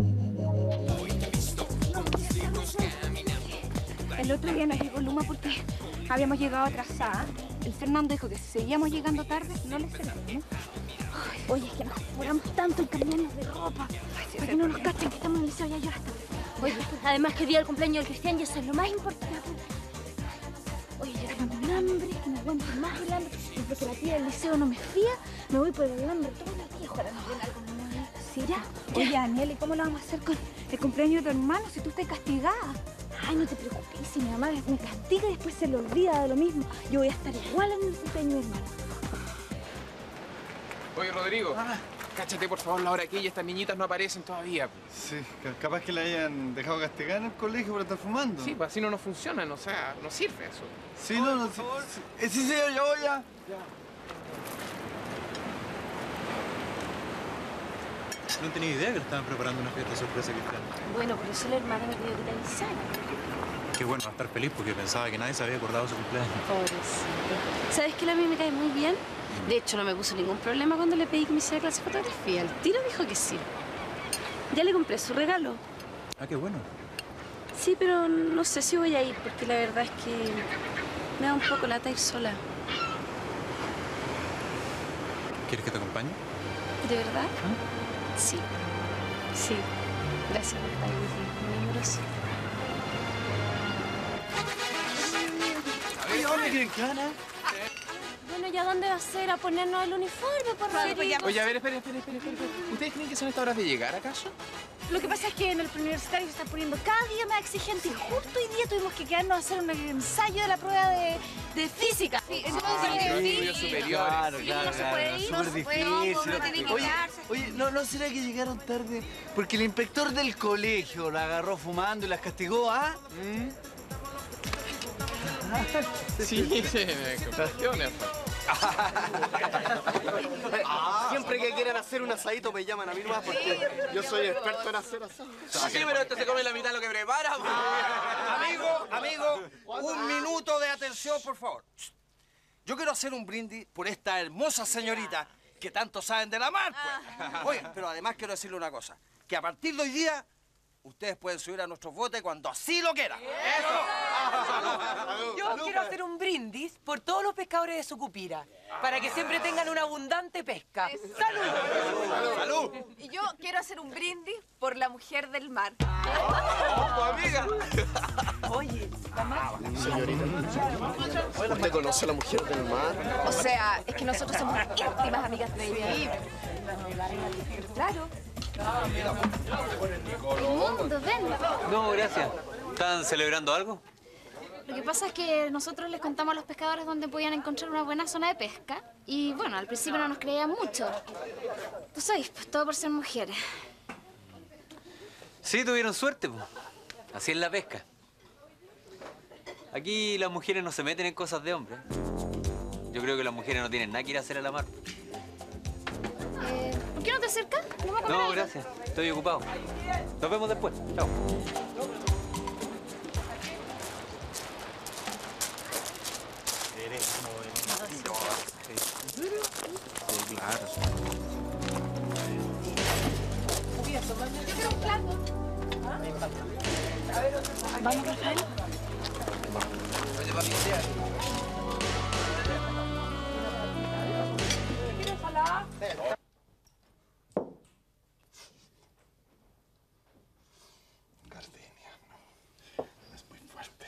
El otro día nos llegó Luma porque habíamos llegado atrasadas. El Fernando dijo que si seguíamos llegando tarde, no le servíamos. Oye, es que nos apuramos tanto en cambiarnos de ropa. Para que no nos cachen que estamos en el liceo ya yo hasta. Oye, además que día del cumpleaños del Cristian y eso es lo más importante. Oye, yo tengo un hambre, que no aguanto más el hambre. Desde que la tía del liceo no me fía, me voy por el hambre todos los días. Ojalá nos den algo, mamá. ¿Sí, ya? Oye, Daniel, ¿y cómo lo vamos a hacer con el cumpleaños de tu hermano si tú estás castigada? Ay, no te preocupes, si mi mamá me castiga y después se le olvida de lo mismo. Yo voy a estar igual en el cumpleaños de mi hermano. Oye, Rodrigo, ah. cáchate por favor la hora aquí y estas niñitas no aparecen todavía. Sí, capaz que la hayan dejado castigar en el colegio por estar fumando. Sí, pues así no nos funcionan, o sea, no sirve eso. Sí, no, no, sí, sí, sí, sí, yo voy ya. No tenía idea que le estaban preparando una fiesta sorpresa, Cristian. Bueno, por eso el hermano me pidió que te avisara. Qué bueno, va a estar feliz porque pensaba que nadie se había acordado de su cumpleaños. Pobrecito. ¿Sabes que él a mí me cae muy bien? De hecho, no me puso ningún problema cuando le pedí que me hiciera clase de fotografía. El tiro dijo que sí. Ya le compré su regalo. Ah, qué bueno. Sí, pero no sé si voy a ir porque la verdad es que me da un poco lata ir sola. ¿Quieres que te acompañe? ¿De verdad? ¿Ah? Sí. Sí. Gracias, papá. Muy amoroso. ¿Y dónde quieren que Ana? Bueno, ¿ya dónde va a ser? ¿A ponernos el uniforme, por favor? Oye, a ver, espera, espera, espera, espera. ¿Ustedes creen que son estas horas de llegar, acaso? Lo que pasa es que en el preuniversitario se está poniendo cada día más exigente y justo hoy día tuvimos que quedarnos a hacer un ensayo de la prueba de, de física. Sí, estudios superiores. Claro, Sí, claro, no se claro, puede ir, súper no se puede difícil. ir, uno tiene que Oye, quedarse. oye, ¿no, ¿no será que llegaron tarde porque el inspector del colegio la agarró fumando y las castigó, ah? ¿Mm? Sí, sí, me cuestiones. Siempre que quieran hacer un asadito me llaman a mí nomás porque yo soy experto en hacer asado. Sí, pero esto se come la mitad de lo que prepara. Amigo, amigo, un minuto de atención, por favor. Yo quiero hacer un brindis por esta hermosa señorita que tanto saben de la mar, pues. Oye, pero además quiero decirle una cosa, que a partir de hoy día ustedes pueden subir a nuestros botes cuando así lo quieran. Yo quiero hacer un brindis por todos los pescadores de Sucupira, para que siempre tengan una abundante pesca. ¡Salud! ¡Salud! ¡Salud! Y yo quiero hacer un brindis por la mujer del mar. ¡Tu amiga! Oye, mamá. Señorita, ¿usted conoce a la mujer del mar? O sea, es que nosotros somos íntimas amigas de ella. Claro. Mundo, ven. No, gracias. ¿Están celebrando algo? Lo que pasa es que nosotros les contamos a los pescadores dónde podían encontrar una buena zona de pesca. Y bueno, al principio no nos creían mucho. Tú sabes, pues todo por ser mujeres. Sí, tuvieron suerte, pues. Así es la pesca. Aquí las mujeres no se meten en cosas de hombres. Yo creo que las mujeres no tienen nada que ir a hacer a la mar. Eh, ¿Por qué no te acercas? ¿No, a comer No, algo? gracias. Estoy ocupado. Nos vemos después. Chao. Eres muy Claro. Yo quiero un plato. ¿Vamos, Rafael? Oye, papi, ¿qué ¿Quieres ensalada? Gardenia, no. Es muy fuerte.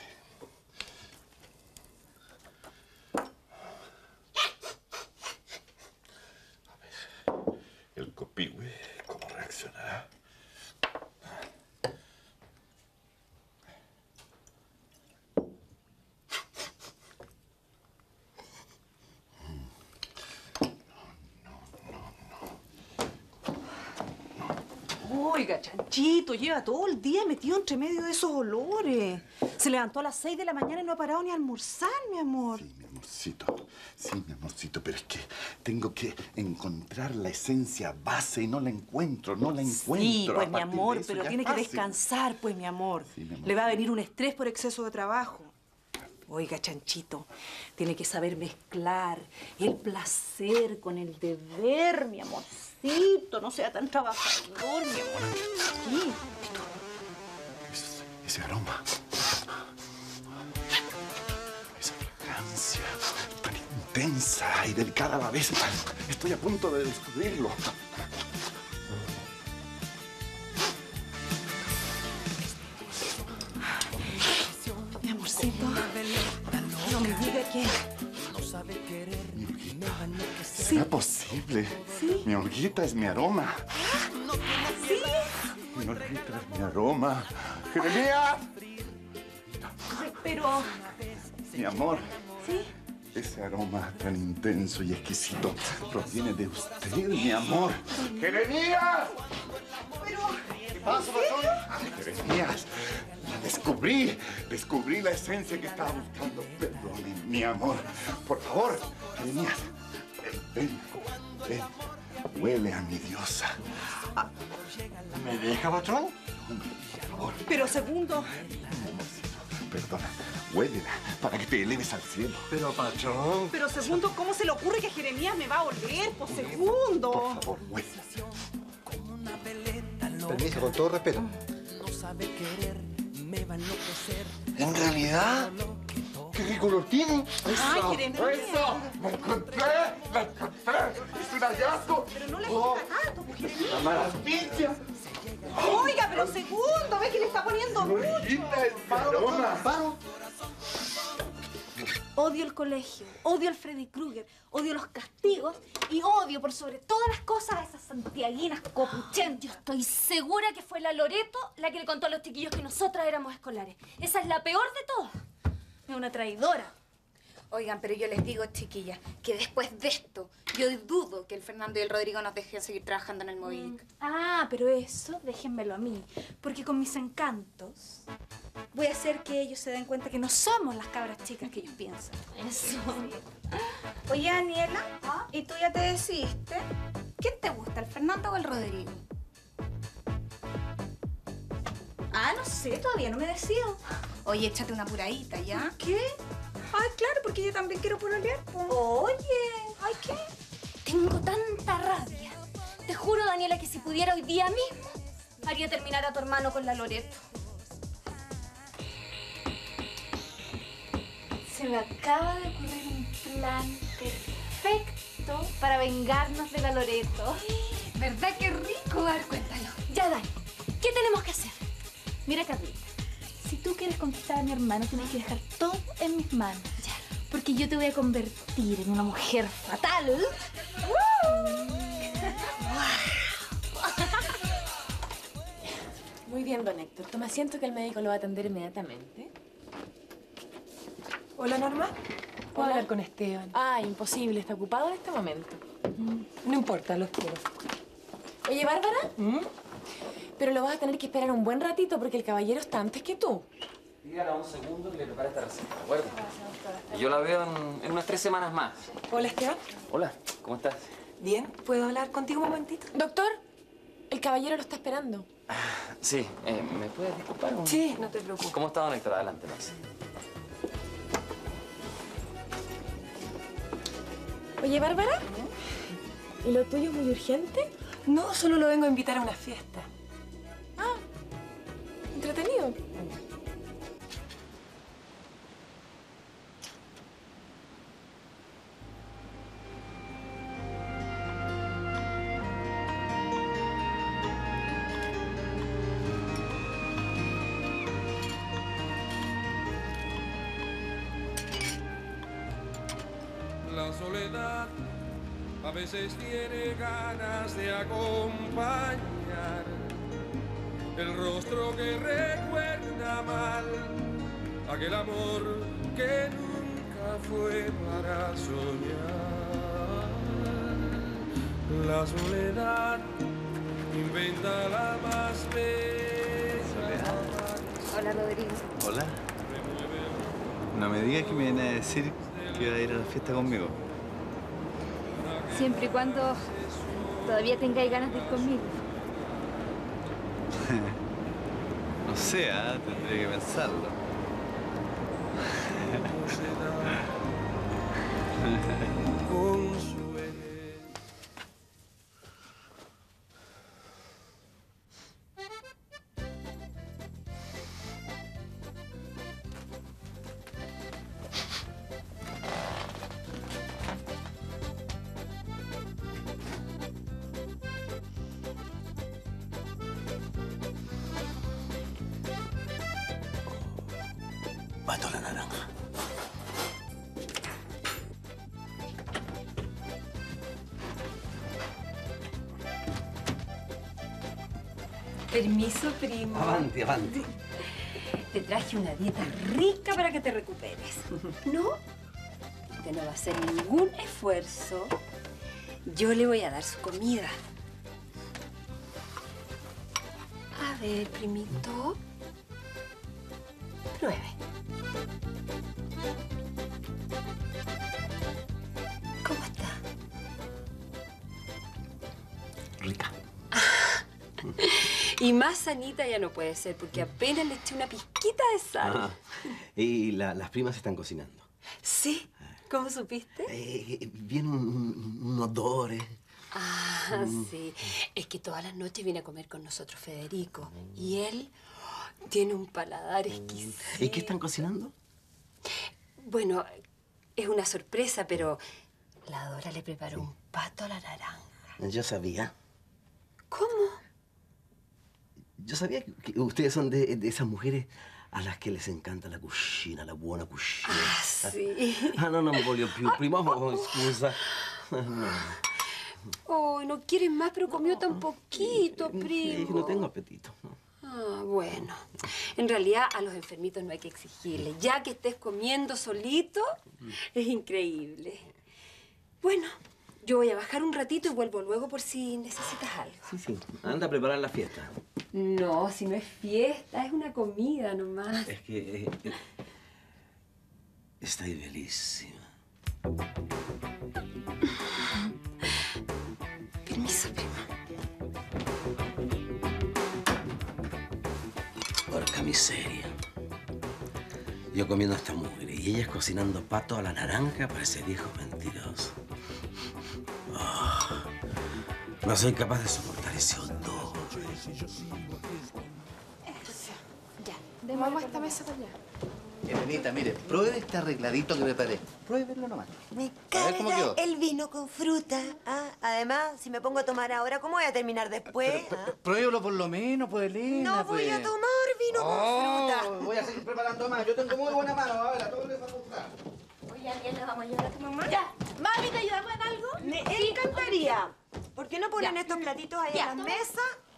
A ver, el copihue, ¿cómo reaccionará? Oiga, Chanchito, lleva todo el día metido entre medio de esos olores. Se levantó a las seis de la mañana y no ha parado ni a almorzar, mi amor. Sí, mi amorcito. Sí, mi amorcito, pero es que tengo que encontrar la esencia base y no la encuentro, no la encuentro. Sí, pues A mi partir de amor, eso pero ya tiene es que fácil. descansar, pues mi amor. Sí, mi amor. Le va a venir un estrés por exceso de trabajo. Oiga, Chanchito, tiene que saber mezclar el placer con el deber, mi amorcito. No sea tan trabajador, mi amor. Sí. Ese, ese aroma. Esa fragancia tan intensa y delicada a la vez. Estoy a punto de descubrirlo. Mi amorcito, no me diga que... ¿Será posible? Sí. Mi horquita es mi aroma. ¿Sí? Mi horquita es mi aroma. ¡Jeremías! Pero... Mi amor. ¿Sí? Ese aroma tan intenso y exquisito proviene de usted, mi amor. ¡Jeremías! Pero... ¿Qué pasa, patrón? Jeremías, la descubrí. Descubrí la esencia que estaba buscando. Perdone, mi amor. Por favor, Jeremías. Ven, ven. Huele a mi diosa. ¿Me deja, patrón? Por favor. Pero segundo... Perdona, huélela para que te eleves al cielo. Pero, patrón... Pero segundo, ¿cómo se le ocurre que Jeremías me va a oler? Por segundo. Por favor, huélela. Permiso, con todo respeto. En realidad, qué rico olor tiene. Ay, Jeremías. ¡Eso! ¡La encontré! ¡La encontré! ¡Es un hallazgo! Pero no le Oh, gusta tanto, pues, Jeremías. ¡La maravilla! Oiga, pero segundo, ve que le está poniendo mucho. Horquita es mi aroma. Paro. Odio el colegio, odio al Freddy Krueger, odio los castigos y odio por sobre todas las cosas a esas santiaguinas copuchentas. Yo estoy segura que fue la Loreto la que le contó a los chiquillos que nosotras éramos escolares. Esa es la peor de todas. Es una traidora. Oigan, pero yo les digo, chiquillas, que después de esto, yo dudo que el Fernando y el Rodrigo nos dejen seguir trabajando en el Movic. Ah, pero eso déjenmelo a mí. Porque con mis encantos voy a hacer que ellos se den cuenta que no somos las cabras chicas que ellos piensan. Eso. Oye, Daniela, ¿y tú ya te decidiste? ¿Quién te gusta, el Fernando o el Rodrigo? Ah, no sé, todavía no me decido. Oye, échate una apuradita, ¿ya? ¿Qué? Ay, claro, porque yo también quiero pololear. Oye, ay, ¿qué? Tengo tanta rabia. Te juro, Daniela, que si pudiera hoy día mismo, haría terminar a tu hermano con la Loreto. Se me acaba de ocurrir un plan perfecto para vengarnos de la Loreto. ¿Verdad que rico? A ver, cuéntalo. Ya, Dani, ¿qué tenemos que hacer? Mira, Carlita, si tú quieres conquistar a mi hermano, tienes que dejar todo en mis manos. Ya. Porque yo te voy a convertir en una mujer fatal. Muy bien, don Héctor. Toma asiento que el médico lo va a atender inmediatamente. Hola, Norma. ¿Puedo Hola. hablar con Esteban? Ah, imposible. Está ocupado en este momento. No importa, lo quiero. Oye, Bárbara. Pero lo vas a tener que esperar un buen ratito porque el caballero está antes que tú. Dígale un segundo que le prepare esta receta, ¿de acuerdo? Y yo la veo en, en unas tres semanas más. Hola, Esteban. Hola, ¿cómo estás? Bien, ¿puedo hablar contigo un momentito? Doctor, el caballero lo está esperando. Sí, eh, ¿me puedes disculpar? Un... Sí, no te preocupes. ¿Cómo está, don Héctor? Adelante, Max. Oye, Bárbara. ¿Y lo tuyo es muy urgente? No, solo lo vengo a invitar a una fiesta. Ah, entretenido. La soledad a veces tiene ganas de acompañar el rostro que recuerda mal aquel amor que nunca fue para soñar. La soledad inventa la más bella. Hola, Rodrigo. Hola. No me digas que me viene a decir que iba a ir a la fiesta conmigo. Siempre y cuando todavía tengáis ganas de ir conmigo. No sé, ¿eh? Tendré que pensarlo. Pato a la naranja. Permiso, primo. Avanti, avanti. Te traje una dieta rica para que te recuperes. ¿No? Usted no va a hacer ningún esfuerzo. Yo le voy a dar su comida. A ver, primito. Pruebe. ¿Cómo está? Rica. Y más sanita ya no puede ser, porque apenas le eché una pizquita de sal. Ah, y la- las primas están cocinando. ¿Sí? ¿Cómo supiste? Eh, viene un, un, un odor, eh. Ah, Mm. sí. Es que todas las noches viene a comer con nosotros Federico. Y él oh, tiene un paladar exquisito. ¿Y qué están cocinando? Bueno, es una sorpresa, pero la Dora le preparó un pato a la naranja. Yo sabía. ¿Cómo? Yo sabía que, que ustedes son de, de esas mujeres a las que les encanta la cucina, la buena cucina. Ah, sí. Ah, no, non voglio più. Prima, oh, scusa. No. Oh, no quieres más, pero comió tan poquito, Sí, primo. no tengo apetito. No. Ah, bueno. En realidad, a los enfermitos no hay que exigirles. Ya que estés comiendo solito, es increíble. Bueno, yo voy a bajar un ratito y vuelvo luego por si necesitas algo. Sí, sí. Anda a preparar la fiesta. No, si no es fiesta, es una comida nomás. Es que... Eh, eh, stai bellissima. Permiso, prima. Porca miseria. Yo comiendo a esta mujer y ellas cocinando pato a la naranja para ese viejo mentiroso. Oh, no soy capaz de soportar ese odor. Ya, vamos a esta mesa para allá. Elenita, mire, pruebe este arregladito que preparé. Pruébelo nomás. Me A ver cómo carga quedó. el vino con fruta. ¿Ah? Además, si me pongo a tomar ahora, ¿cómo voy a terminar después? ¿Ah? Pruébelo por lo menos, pues, Elena. No voy pues. a tomar vino Oh, con fruta. voy a seguir preparando más. Yo tengo muy buena mano. A ver, a todo le va a gustar. Oye, ¿alguien le vamos a llevar a tu mamá? Ya. Mami, ¿te ayudamos en algo? Me encantaría. ¿Por qué no ponen estos platitos ahí Ya, en la toma. mesa?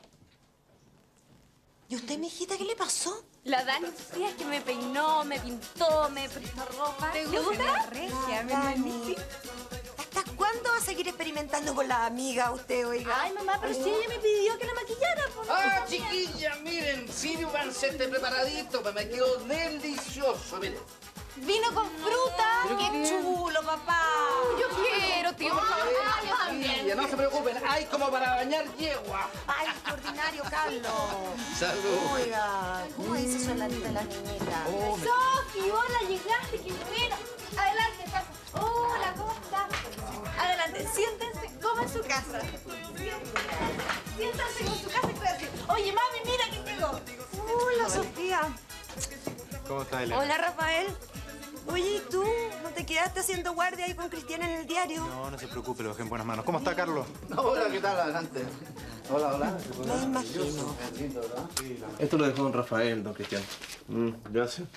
¿Y usted, mijita, qué le pasó? La Dani, sí, es que me peinó, me pintó, me prestó ropa. ¿Te gusta? Regia, Dani. ¿Hasta cuándo va a seguir experimentando con las amigas usted, oiga? Ay, mamá, pero si ella me pidió que la maquillara, por Ah, chiquilla, miren, sírvanse este preparadito, pues me quedó delicioso, miren. Vino con fruta. ¿Pero ¡Qué qué? chulo, papá! Yo quiero, tío, por favor. Ay, yo también. Chiquilla, no se preocupen, hay como para bañar yegua. Ay, qué ordinario, Carlos. Salud. Oiga, ¿cómo dice eso en la de la niñita? Oh, me- Sofi, hola, llegaste, qué bueno. Adelante, pasa. Hola, ¿cómo estás? Adelante, siéntense, coman en su casa. Siéntase en su casa y puede decir, oye, mami, mira quién llegó. Hola, Sofía. ¿Cómo estás, Elena? Hola, Rafael. Oye, ¿y tú? ¿No te quedaste haciendo guardia ahí con Cristiana en el diario? No, no se preocupe, lo dejé en buenas manos. ¿Cómo está, Carlos? Hola, ¿qué tal? Adelante. Hola, hola. Me imagino. Esto lo dejó don Rafael, don Cristian. Mm, gracias.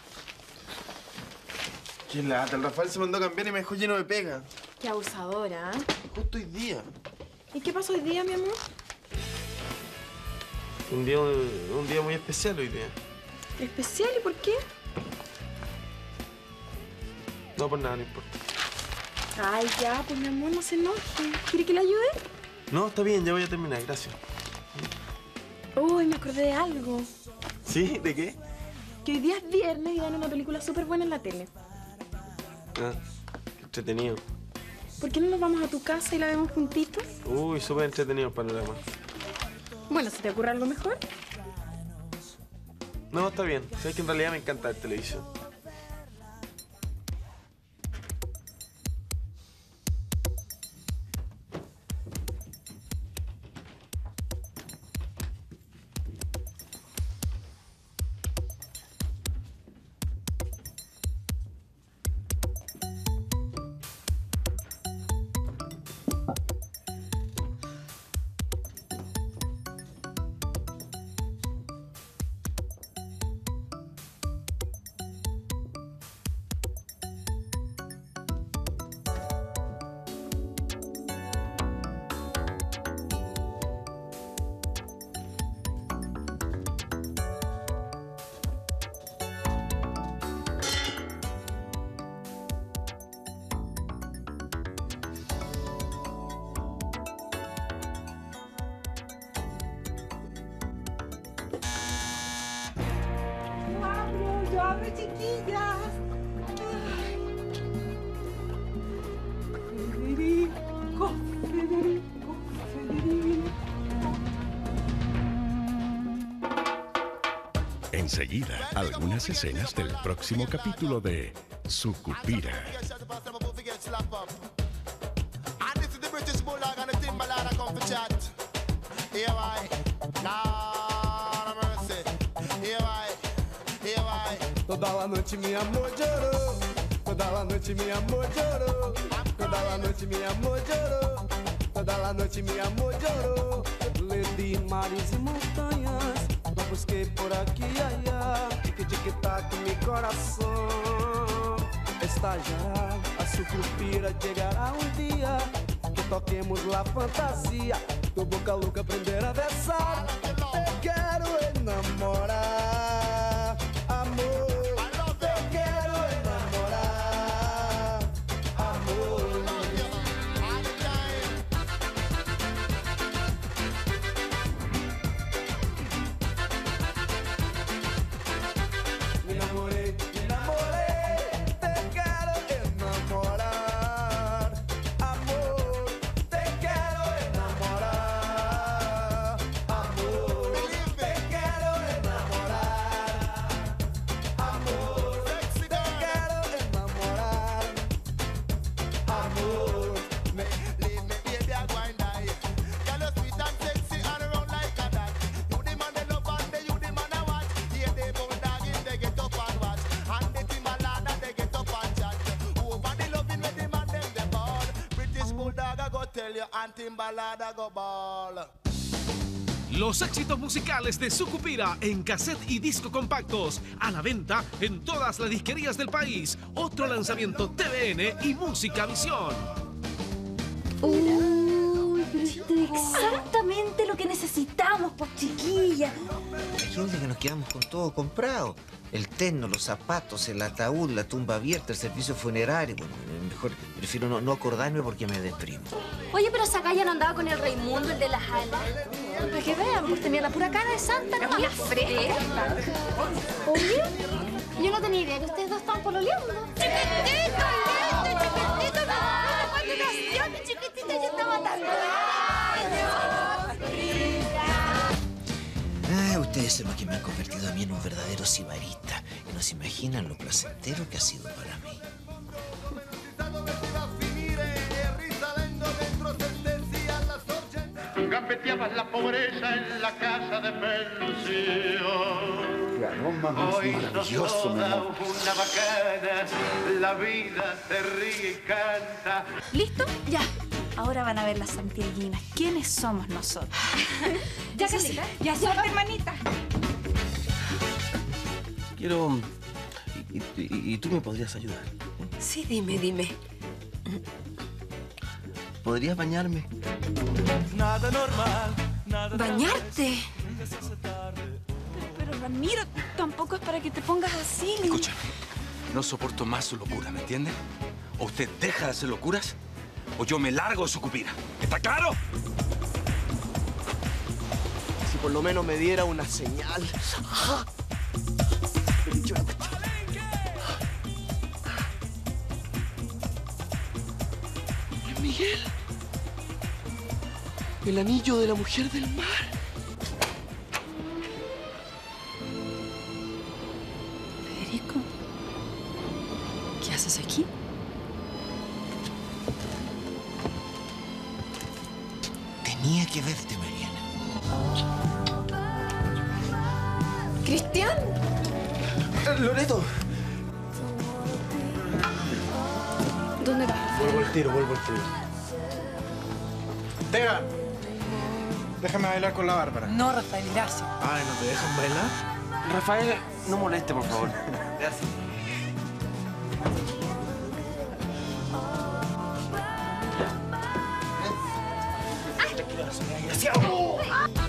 Qué lata, el Rafael se mandó a cambiar y me dejó lleno de pega. Qué abusadora, ¿eh? Justo hoy día. ¿Y qué pasó hoy día, mi amor? Un día, un día muy especial hoy día. ¿Especial? ¿Y por qué? No, por nada, no importa. Ay, ya, pues mi amor, no se enoje. ¿Quiere que le ayude? No, está bien, ya voy a terminar, gracias. Uy, me acordé de algo. ¿Sí? ¿De qué? Que hoy día es viernes y dan una película súper buena en la tele. Ah, qué entretenido. ¿Por qué no nos vamos a tu casa y la vemos juntitos? Uy, súper entretenido el panorama. Bueno, ¿se te ocurre algo mejor? No, está bien. Sabes que en realidad me encanta ver televisión. ¡Yo abro, chiquillas! Federico, Federico, Federico. Enseguida, algunas escenas del próximo capítulo de Sucupira. Toda la noche mi amor lloró, toda la noche mi amor lloró, toda la noche mi amor lloró, toda la noche mi amor lloró. Le di mares y montañas, la busqué por aquí y allá, que chiquita que mi corazón estallará, a Sucupira llegará un día, que toquemos la fantasía, tu boca louca aprender a besar, te quiero enamorar, amor. Los éxitos musicales de Sucupira en cassette y disco compactos, a la venta en todas las disquerías del país. Otro lanzamiento T V N y Música Visión. Uy, pero esto es exactamente lo que necesitamos, pues, chiquilla. Imagínate que nos quedamos con todo comprado. El terno, los zapatos, el ataúd, la tumba abierta, el servicio funerario. Bueno, mejor prefiero no, no acordarme porque me deprimo. Oye, pero Zacaya no andaba con el Raimundo, el de las alas. Para que vean, pues tenía la pura cara de santa, ¿no? Una fresca. Oye, yo no tenía idea que ustedes dos estaban pololeando. ¡Chiquitito, lindo, chiquitito! ¡Cuando nació mi chiquitito ya estaba tan Ah, ustedes son los que me han convertido a mí en un verdadero sibarista. Y no se imaginan lo placentero que ha sido para mí. cafeteabas la pobreza en la casa de pensión. Qué aroma más Hoy maravilloso, sos mi toda amor. una bacana, la vida te ríe y canta. ¿Listo? Ya. Ahora van a ver las santiaguinas. ¿Quiénes somos nosotros? Ya casi. Ya suerte, hermanita. Quiero... Y, y- y tú me podrías ayudar. Sí, dime, dime. ¿Podrías bañarme? Nada normal. ¿Bañarte? Pero Ramiro, tampoco es para que te pongas así. ni- Escucha, no soporto más su locura, ¿me entiende? O usted deja de hacer locuras, o yo me largo de su cupira. ¿Está claro? Si por lo menos me diera una señal. ¡Ah! Pero yo- Luis Miguel. El anillo de la mujer del mar. Federico, ¿qué haces aquí? Tenía que verte, Mariana. ¿Cristian? Loreto. ¿Dónde vas? Vuelvo al tiro, vuelvo al tiro. Tega, déjame bailar con la Bárbara. No, Rafael, gracias. Ay, ¿no te dejan bailar? Rafael, no moleste, por favor. Gracias. Desgraciado.